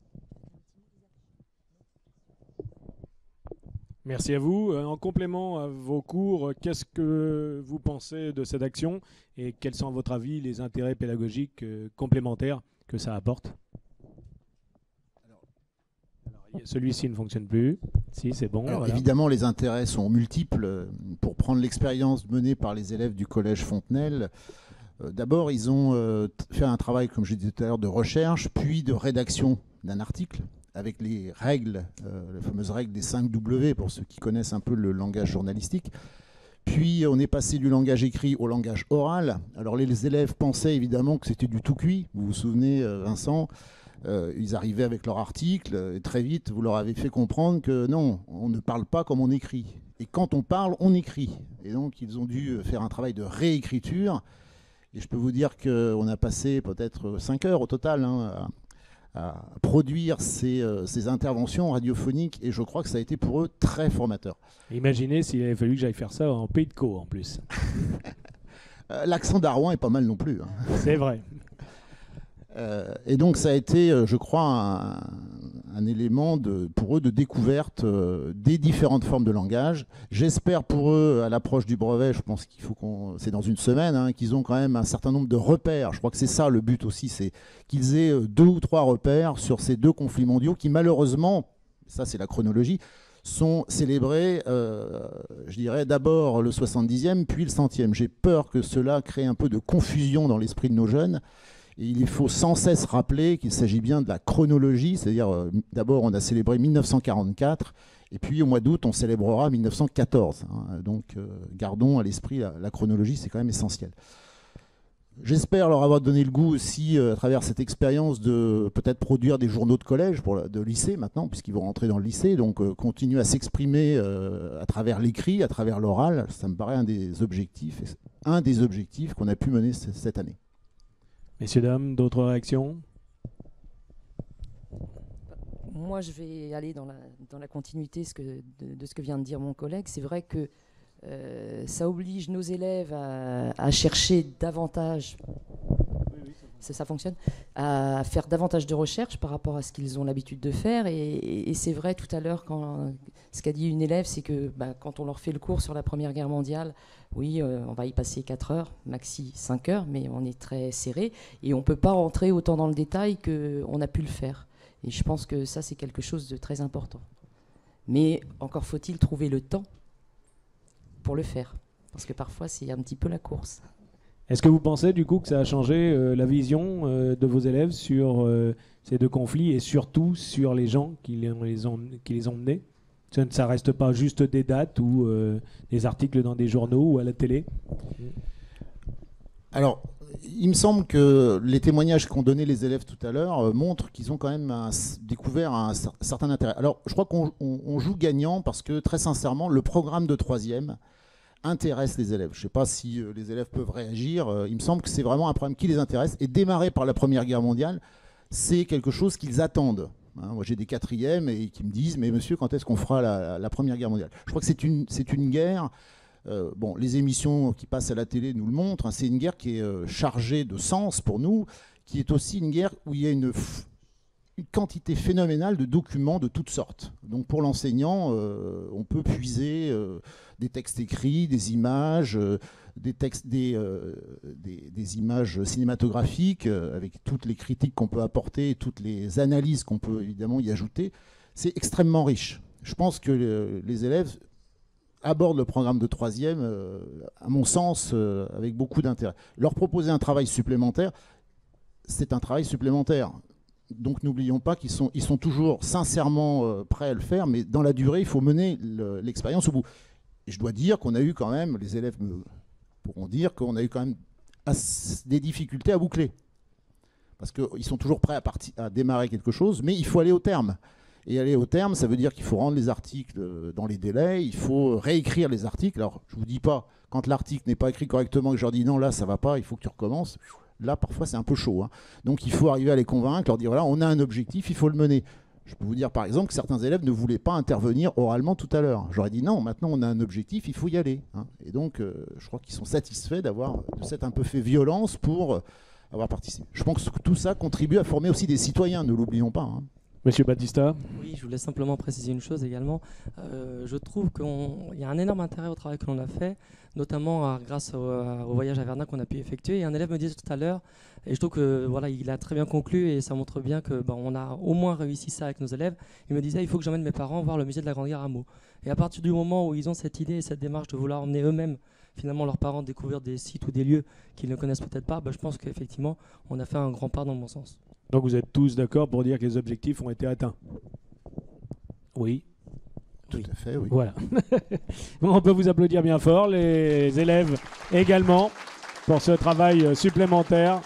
Merci à vous. En complément à vos cours, qu'est-ce que vous pensez de cette action et quels sont à votre avis les intérêts pédagogiques complémentaires que ça apporte? Celui-ci ne fonctionne plus. Si, c'est bon. Alors, voilà. Évidemment, les intérêts sont multiples. Pour prendre l'expérience menée par les élèves du collège Fontenelle, euh, d'abord, ils ont euh, fait un travail, comme je disais tout à l'heure, de recherche, puis de rédaction d'un article, avec les règles, euh, les fameuses règles des cinq W, pour ceux qui connaissent un peu le langage journalistique. Puis, on est passé du langage écrit au langage oral. Alors, les élèves pensaient évidemment que c'était du tout cuit. Vous vous souvenez, Vincent ? Euh, ils arrivaient avec leur article et très vite, vous leur avez fait comprendre que non, on ne parle pas comme on écrit. Et quand on parle, on écrit. Et donc, ils ont dû faire un travail de réécriture. Et je peux vous dire qu'on a passé peut-être cinq heures au total hein, à, à produire ces, euh, ces interventions radiophoniques. Et je crois que ça a été pour eux très formateur. Imaginez s'il avait fallu que j'aille faire ça en Pays de Caux en plus. L'accent d'Arouan est pas mal non plus. Hein. C'est vrai. Euh, et donc ça a été, euh, je crois, un, un élément de, pour eux de découverte euh, des différentes formes de langage. J'espère pour eux, à l'approche du brevet, je pense qu'il faut qu'on, c'est dans une semaine, hein, qu'ils ont quand même un certain nombre de repères. Je crois que c'est ça le but aussi, c'est qu'ils aient deux ou trois repères sur ces deux conflits mondiaux qui malheureusement, ça c'est la chronologie, sont célébrés, euh, je dirais, d'abord le soixante-dixième, puis le centième. J'ai peur que cela crée un peu de confusion dans l'esprit de nos jeunes. Et il faut sans cesse rappeler qu'il s'agit bien de la chronologie, c'est-à-dire euh, d'abord on a célébré mille neuf cent quarante-quatre et puis au mois d'août on célébrera mille neuf cent quatorze. Hein, donc euh, gardons à l'esprit la, la chronologie, c'est quand même essentiel. J'espère leur avoir donné le goût aussi euh, à travers cette expérience de peut-être produire des journaux de collège, pour la, de lycée maintenant, puisqu'ils vont rentrer dans le lycée, donc euh, continuer à s'exprimer euh, à travers l'écrit, à travers l'oral, ça me paraît un des objectifs, un des objectifs qu'on a pu mener c- cette année. Messieurs, dames, d'autres réactions? Moi, je vais aller dans la, dans la continuité ce que, de, de ce que vient de dire mon collègue. C'est vrai que euh, ça oblige nos élèves à, à chercher davantage, ça, ça fonctionne, à faire davantage de recherches par rapport à ce qu'ils ont l'habitude de faire. Et, et, et c'est vrai, tout à l'heure, quand ce qu'a dit une élève, c'est que bah, quand on leur fait le cours sur la Première Guerre mondiale, oui, euh, on va y passer quatre heures, maxi cinq heures, mais on est très serré et on ne peut pas rentrer autant dans le détail qu'on a pu le faire. Et je pense que ça, c'est quelque chose de très important. Mais encore faut-il trouver le temps pour le faire, parce que parfois, c'est un petit peu la course. Est-ce que vous pensez du coup que ça a changé euh, la vision euh, de vos élèves sur euh, ces deux conflits et surtout sur les gens qui les, les ont, qui les ont menés? Ça ne ça reste pas juste des dates ou euh, des articles dans des journaux ou à la télé? Alors, il me semble que les témoignages qu'ont donnés les élèves tout à l'heure euh, montrent qu'ils ont quand même un, découvert un, un certain intérêt. Alors, je crois qu'on on, on joue gagnant parce que, très sincèrement, le programme de troisième intéresse les élèves. Je ne sais pas si euh, les élèves peuvent réagir. Euh, il me semble que c'est vraiment un programme qui les intéresse. Et démarrer par la Première Guerre mondiale, c'est quelque chose qu'ils attendent. Hein, moi, j'ai des quatrièmes et qui me disent « Mais monsieur, quand est-ce qu'on fera la, la Première Guerre mondiale ?» Je crois que c'est une, c'est une guerre... Euh, bon, les émissions qui passent à la télé nous le montrent. Hein, c'est une guerre qui est euh, chargée de sens pour nous, qui est aussi une guerre où il y a une, une quantité phénoménale de documents de toutes sortes. Donc pour l'enseignant, euh, on peut puiser euh, des textes écrits, des images, euh, des, textes, des, euh, des, des images cinématographiques, euh, avec toutes les critiques qu'on peut apporter, toutes les analyses qu'on peut évidemment y ajouter. C'est extrêmement riche. Je pense que le, les élèves abordent le programme de troisième, euh, à mon sens, euh, avec beaucoup d'intérêt. Leur proposer un travail supplémentaire, c'est un travail supplémentaire. Donc n'oublions pas qu'ils sont, ils sont toujours sincèrement euh, prêts à le faire, mais dans la durée, il faut mener le, l'expérience au bout. Et je dois dire qu'on a eu quand même, les élèves me pourront dire qu'on a eu quand même des difficultés à boucler. Parce qu'ils sont toujours prêts à, partir, à démarrer quelque chose, mais il faut aller au terme. Et aller au terme, ça veut dire qu'il faut rendre les articles dans les délais, il faut réécrire les articles. Alors je ne vous dis pas, quand l'article n'est pas écrit correctement, que je leur dis non, là ça ne va pas, il faut que tu recommences. Là, parfois, c'est un peu chaud. Hein. Donc, il faut arriver à les convaincre, leur dire, voilà, on a un objectif, il faut le mener. Je peux vous dire, par exemple, que certains élèves ne voulaient pas intervenir oralement tout à l'heure. J'aurais dit, non, maintenant, on a un objectif, il faut y aller. Hein. Et donc, euh, je crois qu'ils sont satisfaits d'avoir, de s'être un peu fait violence pour euh, avoir participé. Je pense que tout ça contribue à former aussi des citoyens, ne l'oublions pas. Hein. Monsieur Battista. Oui, je voulais simplement préciser une chose également. Euh, je trouve qu'il y a un énorme intérêt au travail que l'on a fait, notamment à, grâce au, au voyage à Verdun qu'on a pu effectuer. Et un élève me disait tout à l'heure, et je trouve que voilà, il a très bien conclu et ça montre bien que ben, on a au moins réussi ça avec nos élèves. Il me disait, il faut que j'emmène mes parents voir le musée de la Grande Guerre à Meaux. Et à partir du moment où ils ont cette idée et cette démarche de vouloir emmener eux-mêmes finalement leurs parents découvrir des sites ou des lieux qu'ils ne connaissent peut-être pas, ben, je pense qu'effectivement on a fait un grand pas dans le bon sens. Donc vous êtes tous d'accord pour dire que les objectifs ont été atteints? Oui. Tout oui. à fait, oui. Voilà. On peut vous applaudir bien fort, les élèves également, pour ce travail supplémentaire.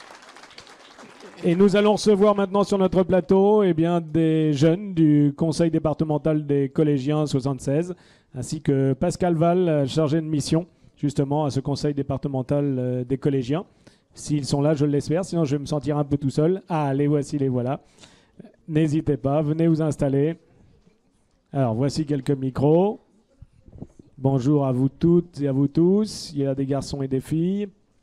Et nous allons recevoir maintenant sur notre plateau eh bien, des jeunes du conseil départemental des collégiens soixante-seize, ainsi que Pascal Val, chargé de mission justement à ce conseil départemental des collégiens. S'ils sont là, je l'espère, sinon je vais me sentir un peu tout seul. Ah, les voici, les voilà. N'hésitez pas, venez vous installer. Alors, voici quelques micros. Bonjour à vous toutes et à vous tous. Il y a des garçons et des filles.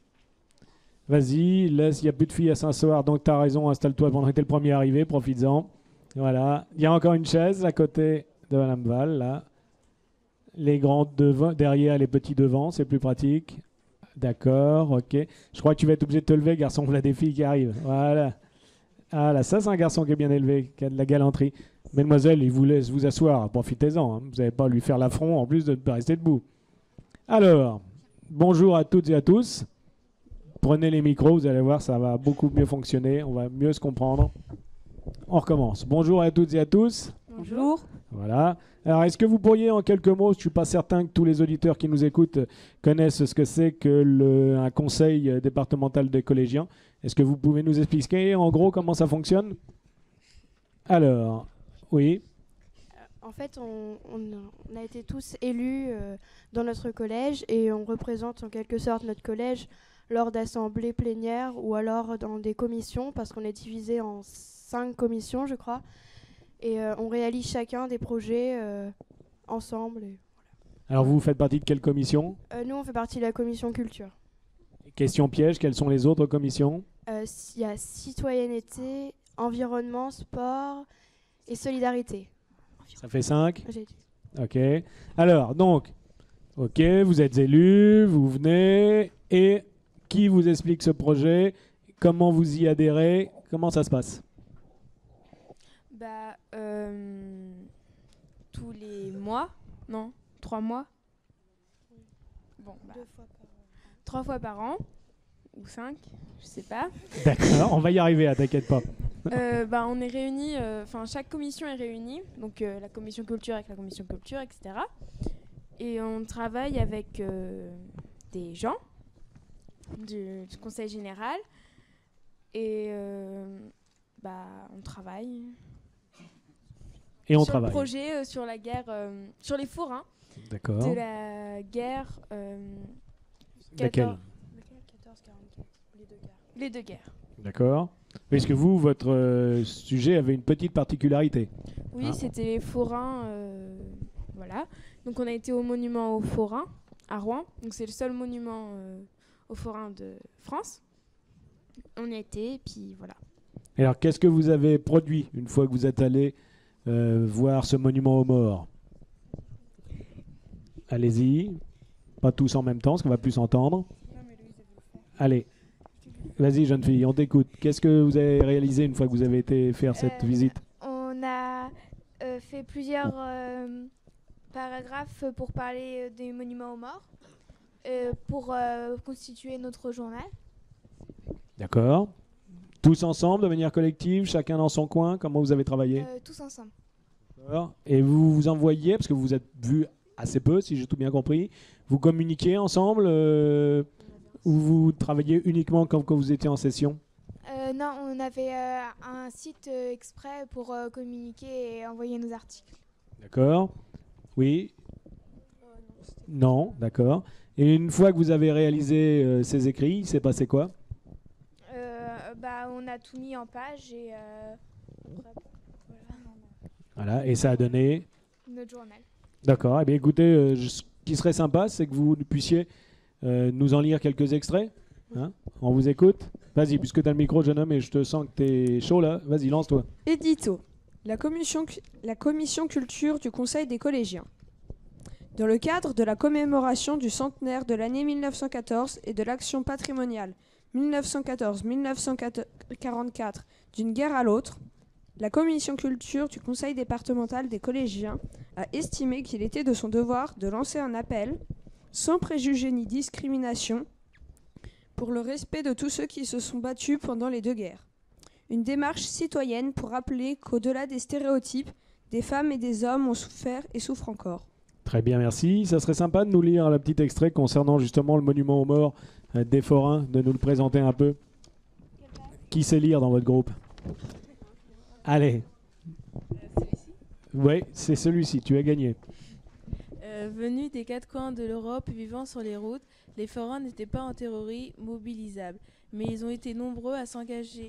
Vas-y, laisse, il n'y a plus de filles à Saint-Soir, donc tu as raison, installe-toi pendant que tu es le premier arrivé, profites-en. Voilà. Il y a encore une chaise à côté de Madame Val, là. Les grands devant, derrière, les petits devant, c'est plus pratique. D'accord, ok. Je crois que tu vas être obligé de te lever, garçon. Voilà des filles qui arrivent. Voilà. Ah là, ça c'est un garçon qui est bien élevé, qui a de la galanterie. Mademoiselle, il vous laisse vous asseoir. Profitez-en. Hein. Vous n'allez pas lui faire l'affront en plus de ne pas rester debout. Alors, bonjour à toutes et à tous. Prenez les micros, vous allez voir, ça va beaucoup mieux fonctionner. On va mieux se comprendre. On recommence. Bonjour à toutes et à tous. Bonjour. Voilà. Alors, est-ce que vous pourriez, en quelques mots, je ne suis pas certain que tous les auditeurs qui nous écoutent connaissent ce que c'est que le, un conseil départemental des collégiens. Est-ce que vous pouvez nous expliquer, en gros, comment ça fonctionne? Alors, oui. En fait, on, on, on a été tous élus euh, dans notre collège et on représente en quelque sorte notre collège lors d'assemblées plénières ou alors dans des commissions, parce qu'on est divisé en cinq commissions, je crois. Et euh, on réalise chacun des projets euh, ensemble. Et voilà. Alors vous faites partie de quelle commission? euh, Nous, on fait partie de la commission culture. Question piège, quelles sont les autres commissions? Il euh, y a citoyenneté, environnement, sport et solidarité. Ça fait cinq? J'ai dit. Ok. Alors, donc, ok, vous êtes élus, vous venez, et qui vous explique ce projet? Comment vous y adhérez? Comment ça se passe? Bah, euh, tous les mois, non, trois mois. Bon, bah, Deux fois par an. Trois fois par an, ou cinq, je sais pas. D'accord, on va y arriver, t'inquiète pas. euh, bah, on est réunis, enfin euh, chaque commission est réunie, donc euh, la commission culture avec la commission culture, et cetera. Et on travaille avec euh, des gens du, du conseil général, et euh, bah, on travaille. Et on sur travaille. le projet euh, sur la guerre, euh, sur les forains. D'accord. De la guerre. Euh, Laquelle? quatorze quarante-quatre, les deux guerres. Les deux guerres. D'accord. Est-ce que vous, votre euh, sujet avait une petite particularité? Oui, hein? C'était les forains. Euh, voilà. Donc on a été au monument aux forains à Rouen. Donc c'est le seul monument euh, aux forains de France. On y a été, et puis voilà. Et alors, qu'est-ce que vous avez produit une fois que vous êtes allé euh, voir ce monument aux morts? Allez-y. Pas tous en même temps, parce qu'on va plus s'entendre. Allez. Vas-y, jeune fille, on t'écoute. Qu'est-ce que vous avez réalisé une fois que vous avez été faire cette Euh, visite? On a euh, fait plusieurs euh, paragraphes pour parler euh, des monuments aux morts, euh, pour euh, constituer notre journal. D'accord. Tous ensemble, de manière collective, chacun dans son coin? Comment vous avez travaillé? Euh, tous ensemble. D'accord. Et vous vous envoyez, parce que vous vous êtes vus assez peu, si j'ai tout bien compris, vous communiquez ensemble euh, ou vous travaillez uniquement quand, quand vous étiez en session? Euh, non, on avait euh, un site euh, exprès pour euh, communiquer et envoyer nos articles. D'accord. Oui. Non, d'accord. Et une fois que vous avez réalisé euh, ces écrits, il s'est passé quoi? Euh, bah, on a tout mis en page et euh, voilà. Voilà, et ça a donné... Notre journal. D'accord. Eh bien, écoutez, euh, je- ce qui serait sympa, c'est que vous puissiez euh, nous en lire quelques extraits. Hein. On vous écoute. Vas-y, puisque tu as le micro, jeune homme, et je te sens que tu es chaud là. Vas-y, lance-toi. Édito. La commission, cu- la commission culture du Conseil des collégiens. Dans le cadre de la commémoration du centenaire de l'année mille neuf cent quatorze et de l'action patrimoniale mille neuf cent quatorze mille neuf cent quarante-quatre d'une guerre à l'autre, la commission culture du Conseil départemental des collégiens a estimé qu'il était de son devoir de lancer un appel, sans préjugés ni discrimination, pour le respect de tous ceux qui se sont battus pendant les deux guerres. Une démarche citoyenne pour rappeler qu'au-delà des stéréotypes, des femmes et des hommes ont souffert et souffrent encore. Très bien, merci. Ça serait sympa de nous lire le petit extrait concernant justement le monument aux morts euh, des forains, de nous le présenter un peu. Qui sait lire dans votre groupe? Allez. Oui, c'est celui-ci, tu as gagné. Euh, venus des quatre coins de l'Europe, vivant sur les routes, les forains n'étaient pas en théorie mobilisables, mais ils ont été nombreux à s'engager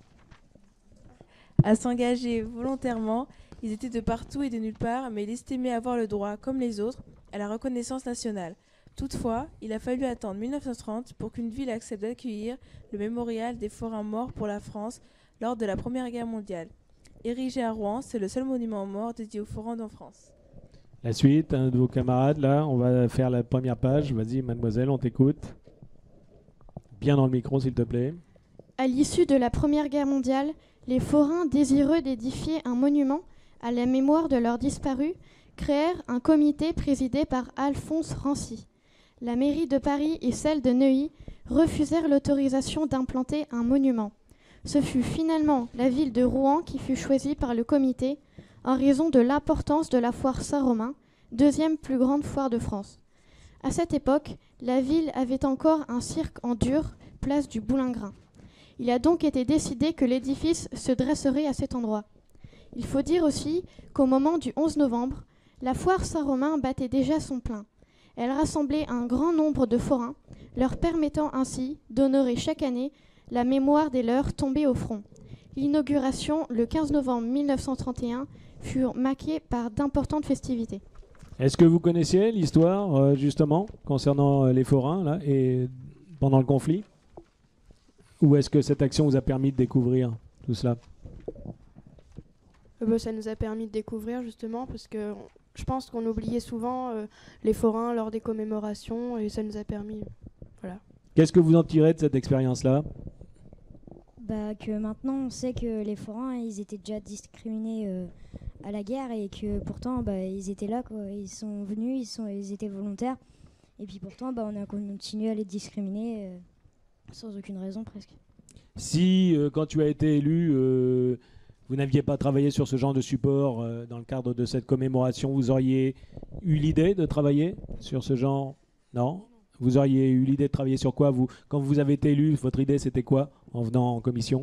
à s'engager volontairement. Ils étaient de partout et de nulle part, mais ils estimaient avoir le droit, comme les autres, à la reconnaissance nationale. Toutefois, il a fallu attendre mille neuf cent trente pour qu'une ville accepte d'accueillir le mémorial des forains morts pour la France lors de la Première Guerre mondiale. Érigé à Rouen, c'est le seul monument aux morts dédié aux forains en France. La suite, un de vos camarades, là, on va faire la première page. Vas-y, mademoiselle, on t'écoute. Bien dans le micro, s'il te plaît. À l'issue de la Première Guerre mondiale, les forains, désireux d'édifier un monument à la mémoire de leurs disparus, créèrent un comité présidé par Alphonse Rancy. La mairie de Paris et celle de Neuilly refusèrent l'autorisation d'implanter un monument. Ce fut finalement la ville de Rouen qui fut choisie par le comité en raison de l'importance de la foire Saint-Romain, deuxième plus grande foire de France. À cette époque, la ville avait encore un cirque en dur, place du Boulingrin. Il a donc été décidé que l'édifice se dresserait à cet endroit. Il faut dire aussi qu'au moment du onze novembre, la foire Saint-Romain battait déjà son plein. Elle rassemblait un grand nombre de forains, leur permettant ainsi d'honorer chaque année la mémoire des leurs tombés au front. L'inauguration, le quinze novembre mille neuf cent trente et un, fut marquée par d'importantes festivités. Est-ce que vous connaissiez l'histoire, euh, justement, concernant euh, les forains, là, et pendant le conflit? Ou est-ce que cette action vous a permis de découvrir tout cela? Euh, bah, ça nous a permis de découvrir justement parce que on- je pense qu'on oubliait souvent euh, les forains lors des commémorations et ça nous a permis. Voilà. Qu'est-ce que vous en tirez de cette expérience-là? Bah, que maintenant on sait que les forains ils étaient déjà discriminés euh, à la guerre et que pourtant bah, ils étaient là quoi. Ils sont venus, ils, sont, ils étaient volontaires et puis pourtant bah, on a continué à les discriminer euh, sans aucune raison presque. Si, euh, quand tu as été élu, euh, vous n'aviez pas travaillé sur ce genre de support euh, dans le cadre de cette commémoration, vous auriez eu l'idée de travailler sur ce genre? Non? Vous auriez eu l'idée de travailler sur quoi, vous? Quand vous avez été élu, votre idée c'était quoi en venant en commission?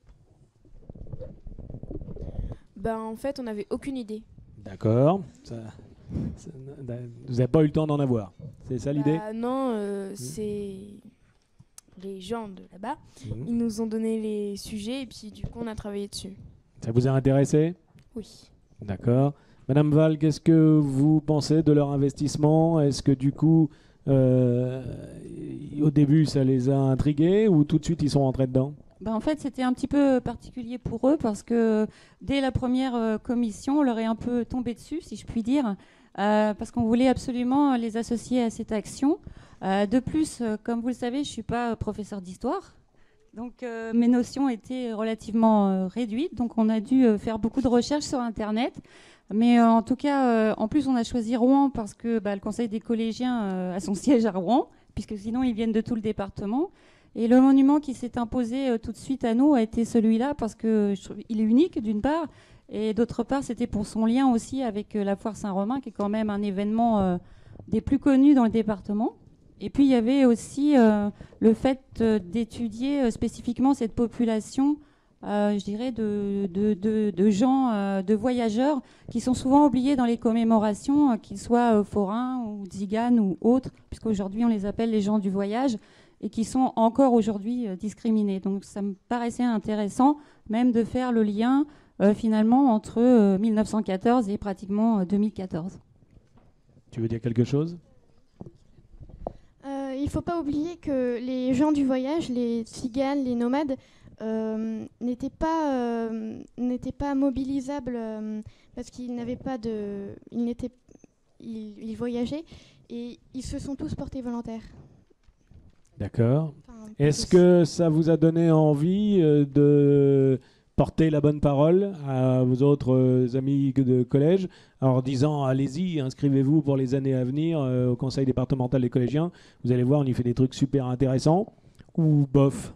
Ben, en fait, on n'avait aucune idée. D'accord. Ça- ça- vous n'avez pas eu le temps d'en avoir. C'est ça l'idée? Bah, non, euh, c'est les gens de là-bas. Mhm. Ils nous ont donné les sujets et puis du coup, on a travaillé dessus. Ça vous a intéressé? Oui. D'accord. Madame Val, qu'est-ce que vous pensez de leur investissement? Est-ce que du coup, euh, au début, ça les a intrigués ou tout de suite ils sont rentrés dedans? Ben, en fait, c'était un petit peu particulier pour eux parce que dès la première euh, commission, on leur est un peu tombé dessus, si je puis dire, euh, parce qu'on voulait absolument les associer à cette action. Euh, de plus, euh, comme vous le savez, je ne suis pas professeur d'histoire, donc euh, mes notions étaient relativement euh, réduites, donc on a dû euh, faire beaucoup de recherches sur Internet. Mais euh, en tout cas, euh, en plus, on a choisi Rouen parce que bah, le Conseil des collégiens euh, a son siège à Rouen, puisque sinon, ils viennent de tout le département. Et le monument qui s'est imposé euh, tout de suite à nous a été celui-là parce qu'il est unique d'une part et d'autre part c'était pour son lien aussi avec euh, la foire Saint-Romain qui est quand même un événement euh, des plus connus dans le département. Et puis il y avait aussi euh, le fait euh, d'étudier euh, spécifiquement cette population, euh, je dirais, de, de, de, de gens, euh, de voyageurs qui sont souvent oubliés dans les commémorations, euh, qu'ils soient euh, forains ou tziganes ou autres, puisqu'aujourd'hui on les appelle les gens du voyage, et qui sont encore aujourd'hui euh, discriminés. Donc ça me paraissait intéressant même de faire le lien euh, finalement entre euh, mille neuf cent quatorze et pratiquement euh, deux mille quatorze. Tu veux dire quelque chose ? Euh, il ne faut pas oublier que les gens du voyage, les tziganes, les nomades, euh, n'étaient pas, euh, n'étaient pas mobilisables euh, parce qu'ils n'avaient pas de... Ils, n'étaient, ils, ils voyageaient et ils se sont tous portés volontaires. D'accord. Enfin, Est-ce tous. que ça vous a donné envie euh, de porter la bonne parole à vos autres euh, amis de collège en disant allez-y, inscrivez-vous pour les années à venir euh, au conseil départemental des collégiens. Vous allez voir, on y fait des trucs super intéressants. Ou bof.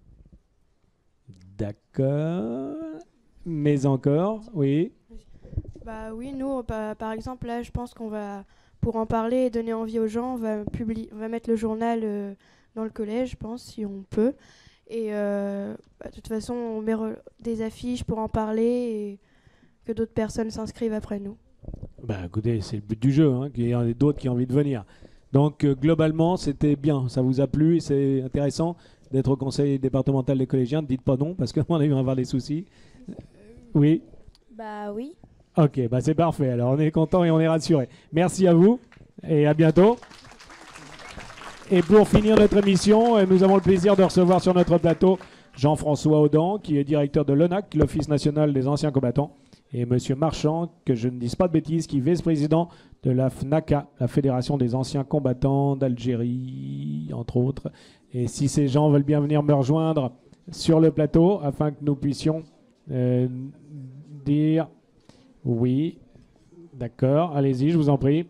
D'accord. Mais encore, oui. Bah oui, nous, bah, par exemple, là, je pense qu'on va, pour en parler et donner envie aux gens, on va, publier, on va mettre le journal euh, dans le collège, je pense, si on peut. Et euh, bah, de toute façon, on met re- des affiches pour en parler et que d'autres personnes s'inscrivent après nous. Bah écoutez, c'est le but du jeu, hein, qu'il y en ait d'autres qui ont envie de venir. Donc euh, globalement, c'était bien, ça vous a plu, c'est intéressant d'être au conseil départemental des collégiens. Ne dites pas non, parce qu'on a eu à avoir des soucis. Euh, Oui. Bah oui. Ok, bah c'est parfait. Alors on est content et on est rassuré. Merci à vous et à bientôt. Et pour finir notre émission, euh, nous avons le plaisir de recevoir sur notre plateau Jean-François Audan, qui est directeur de l'O N A C, l'Office national des anciens combattants, et Monsieur Marchand, que je ne dise pas de bêtises, qui est vice-président de la FNACA, la Fédération des anciens combattants d'Algérie, entre autres. Et si ces gens veulent bien venir me rejoindre sur le plateau, afin que nous puissions euh, dire oui, d'accord, allez-y, je vous en prie.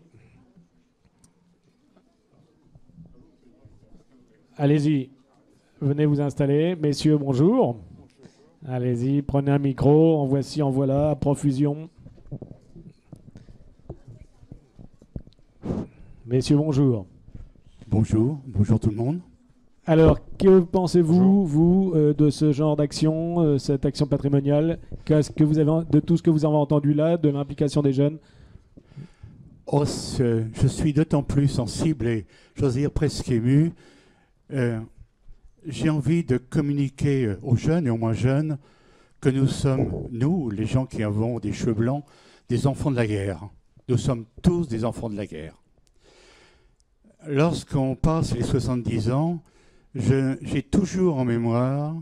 Allez-y, venez vous installer. Messieurs, bonjour. Allez-y, prenez un micro, en voici, en voilà, à profusion. Messieurs, bonjour. Bonjour, bonjour tout le monde. Alors, que pensez-vous, vous, euh, de ce genre d'action, euh, cette action patrimoniale, qu'est-ce que vous avez, de tout ce que vous avez entendu là, de l'implication des jeunes? Oh, ce- je suis d'autant plus sensible et, j'ose dire, presque ému. Euh, j'ai envie de communiquer euh, aux jeunes et aux moins jeunes que nous sommes, nous, les gens qui avons des cheveux blancs, des enfants de la guerre. Nous sommes tous des enfants de la guerre. Lorsqu'on passe les soixante-dix ans, je- j'ai toujours en mémoire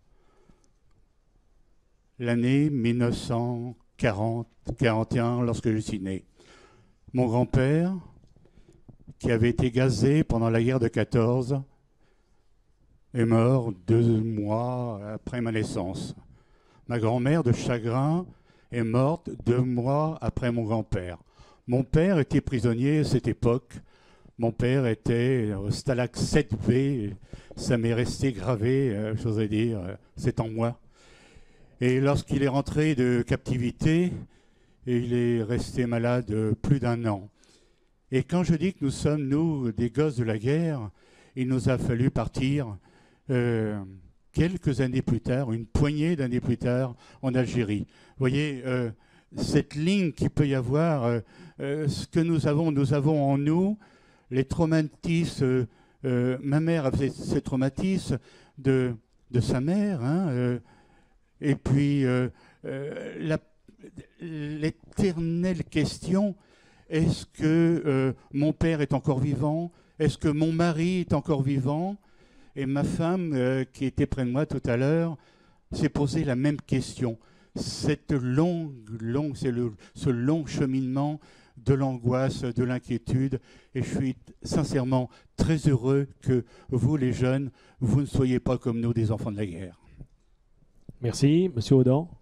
l'année mille neuf cent quarante quarante et un, lorsque je suis né. Mon grand-père, qui avait été gazé pendant la guerre de quatorze, est mort deux mois après ma naissance. Ma grand-mère, de chagrin, est morte deux mois après mon grand-père. Mon père était prisonnier à cette époque. Mon père était au Stalag sept B. Ça m'est resté gravé, euh, j'oserais dire, euh, c'est en moi. Et lorsqu'il est rentré de captivité, il est resté malade plus d'un an. Et quand je dis que nous sommes, nous, des gosses de la guerre, il nous a fallu partir euh, quelques années plus tard, une poignée d'années plus tard, en Algérie. Vous voyez, euh, cette ligne qu'il peut y avoir, euh, euh, ce que nous avons, nous avons en nous les traumatismes. Euh, euh, ma mère avait ces traumatismes de, de sa mère, hein, euh, et puis euh, euh, la l'éternelle question, est-ce que euh, mon père est encore vivant? Est-ce que mon mari est encore vivant? Et ma femme, euh, qui était près de moi tout à l'heure, s'est posé la même question. Cette longue, longue, c'est le, ce long cheminement de l'angoisse, de l'inquiétude. Et je suis sincèrement très heureux que vous, les jeunes, vous ne soyez pas comme nous, des enfants de la guerre. Merci. Monsieur Audan.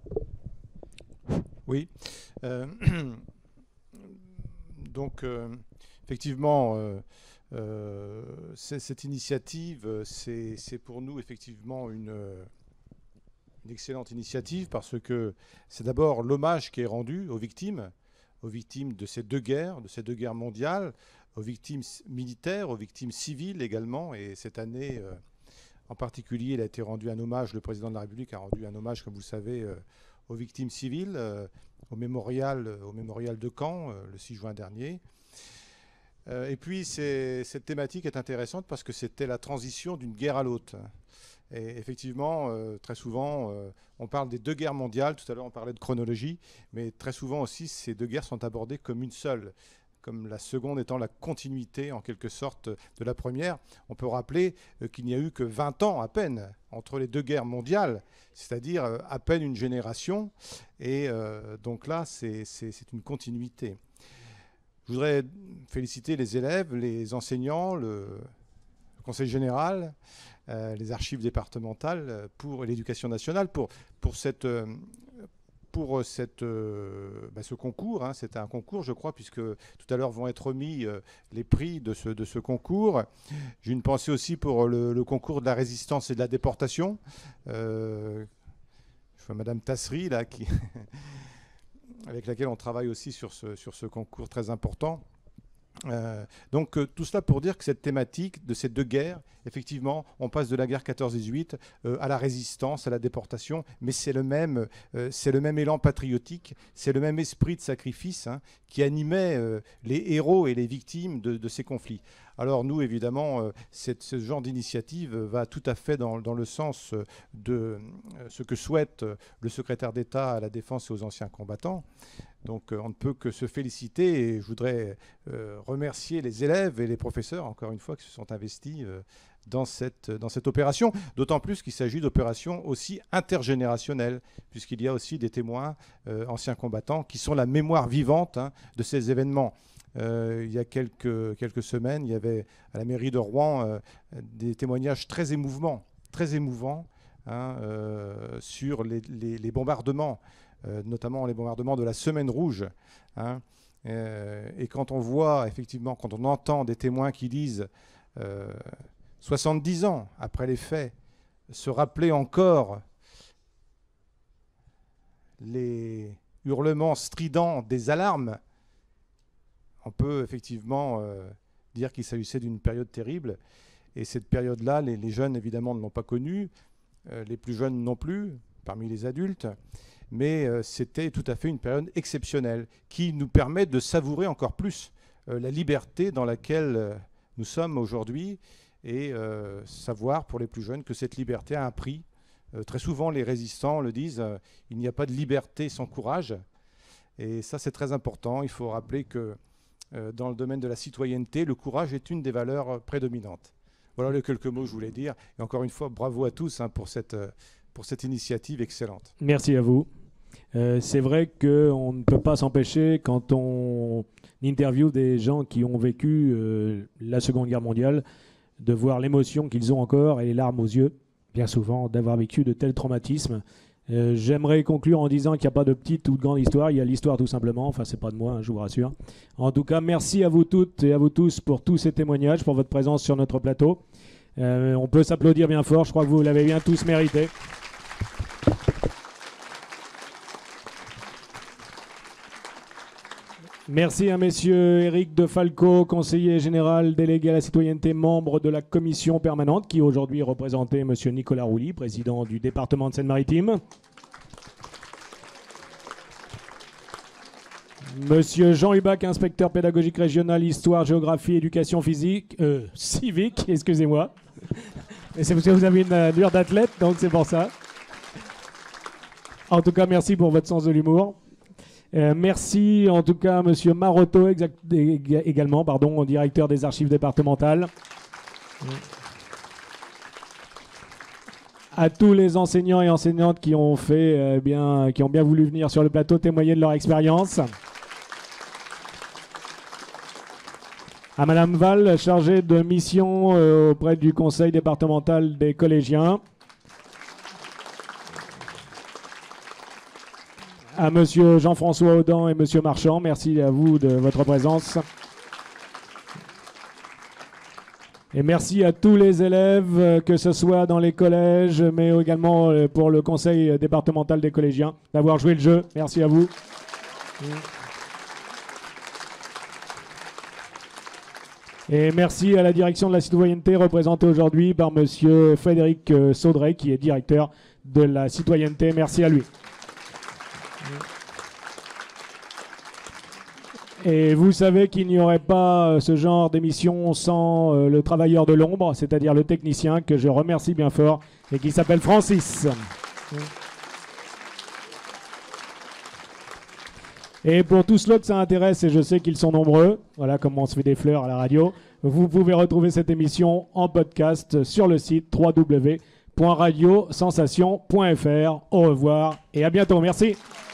Oui. Euh, donc, euh, effectivement, euh, euh, cette initiative, c'est pour nous, effectivement, une, une excellente initiative parce que c'est d'abord l'hommage qui est rendu aux victimes, aux victimes de ces deux guerres, de ces deux guerres mondiales, aux victimes militaires, aux victimes civiles également. Et cette année, euh, en particulier, il a été rendu un hommage, le président de la République a rendu un hommage, comme vous le savez, euh, aux victimes civiles, euh, au, mémorial, au mémorial de Caen, euh, le six juin dernier. Euh, et puis, cette thématique est intéressante parce que c'était la transition d'une guerre à l'autre. Et effectivement, euh, très souvent, euh, on parle des deux guerres mondiales. Tout à l'heure, on parlait de chronologie. Mais très souvent aussi, ces deux guerres sont abordées comme une seule, comme la seconde étant la continuité, en quelque sorte, de la première. On peut rappeler euh, qu'il n'y a eu que vingt ans à peine entre les deux guerres mondiales, c'est-à-dire euh, à peine une génération. Et euh, donc là, c'est une continuité. Je voudrais féliciter les élèves, les enseignants, le, le conseil général, euh, les archives départementales pour l'éducation nationale pour, pour, cette, euh, pour cette, euh, bah, ce concours. Hein. C'était un concours, je crois, puisque tout à l'heure vont être remis euh, les prix de ce, de ce concours. J'ai une pensée aussi pour le, le concours de la résistance et de la déportation. Euh, je vois Madame Tasseri, là, qui... avec laquelle on travaille aussi sur ce, sur ce concours très important. Euh, donc euh, tout cela pour dire que cette thématique de ces deux guerres, effectivement, on passe de la guerre quatorze dix-huit euh, à la résistance, à la déportation, mais c'est le même, euh, c'est le même élan patriotique, c'est le même esprit de sacrifice hein, qui animait euh, les héros et les victimes de, de ces conflits. Alors nous, évidemment, euh, cette, ce genre d'initiative va tout à fait dans, dans le sens de euh, ce que souhaite le secrétaire d'État à la Défense et aux anciens combattants. Donc euh, on ne peut que se féliciter et je voudrais euh, remercier les élèves et les professeurs, encore une fois, qui se sont investis euh, dans, cette, dans cette opération, d'autant plus qu'il s'agit d'opérations aussi intergénérationnelles, puisqu'il y a aussi des témoins euh, anciens combattants qui sont la mémoire vivante hein, de ces événements. Euh, il y a quelques, quelques semaines, il y avait à la mairie de Rouen euh, des témoignages très émouvants, très émouvants hein, euh, sur les, les, les bombardements, euh, notamment les bombardements de la Semaine Rouge. Hein, euh, et quand on voit, effectivement, quand on entend des témoins qui disent euh, soixante-dix ans après les faits, se rappeler encore les hurlements stridents des alarmes, on peut effectivement euh, dire qu'il s'agissait d'une période terrible. Et cette période-là, les, les jeunes, évidemment, ne l'ont pas connue. Euh, les plus jeunes non plus, parmi les adultes. Mais euh, c'était tout à fait une période exceptionnelle qui nous permet de savourer encore plus euh, la liberté dans laquelle euh, nous sommes aujourd'hui et euh, savoir, pour les plus jeunes, que cette liberté a un prix. Euh, très souvent, les résistants le disent, euh, il n'y a pas de liberté sans courage. Et ça, c'est très important. Il faut rappeler que Euh, dans le domaine de la citoyenneté, le courage est une des valeurs euh, prédominantes. Voilà les quelques mots que je voulais dire. Et encore une fois, bravo à tous hein, pour, cette, euh, pour cette initiative excellente. Merci à vous. Euh, c'est vrai qu'on ne peut pas s'empêcher, quand on interviewe des gens qui ont vécu euh, la Seconde Guerre mondiale, de voir l'émotion qu'ils ont encore et les larmes aux yeux, bien souvent, d'avoir vécu de tels traumatismes. Euh, J'aimerais conclure en disant qu'il n'y a pas de petite ou de grande histoire, il y a l'histoire tout simplement, enfin c'est pas de moi, hein, je vous rassure. En tout cas, merci à vous toutes et à vous tous pour tous ces témoignages, pour votre présence sur notre plateau. Euh, on peut s'applaudir bien fort, je crois que vous l'avez bien tous mérité. Merci à messieurs Éric de Falco, conseiller général délégué à la citoyenneté, membre de la commission permanente, qui aujourd'hui représentait monsieur Nicolas Rouly, président du département de Seine-Maritime. Monsieur Jean Hubac, inspecteur pédagogique régional, histoire, géographie, éducation physique, euh, civique, excusez-moi. Et c'est parce que vous avez une allure d'athlète, donc c'est pour ça. En tout cas, merci pour votre sens de l'humour. Euh, merci en tout cas monsieur Marotto exact, également, pardon, directeur des archives départementales. à tous les enseignants et enseignantes qui ont fait euh, bien, qui ont bien voulu venir sur le plateau témoigner de leur expérience. À Madame Val, chargée de mission euh, auprès du conseil départemental des collégiens. À Monsieur Jean-François Audan et Monsieur Marchand, merci à vous de votre présence. Et merci à tous les élèves, que ce soit dans les collèges, mais également pour le conseil départemental des collégiens, d'avoir joué le jeu. Merci à vous. Et merci à la direction de la citoyenneté représentée aujourd'hui par Monsieur Frédéric Saudray, qui est directeur de la citoyenneté. Merci à lui. Et vous savez qu'il n'y aurait pas ce genre d'émission sans euh, le travailleur de l'ombre, c'est-à-dire le technicien que je remercie bien fort et qui s'appelle Francis. Et pour tous ceux que ça intéresse, et je sais qu'ils sont nombreux, voilà comment on se fait des fleurs à la radio, vous pouvez retrouver cette émission en podcast sur le site w w w point radio sensation point f r. Au revoir et à bientôt. Merci.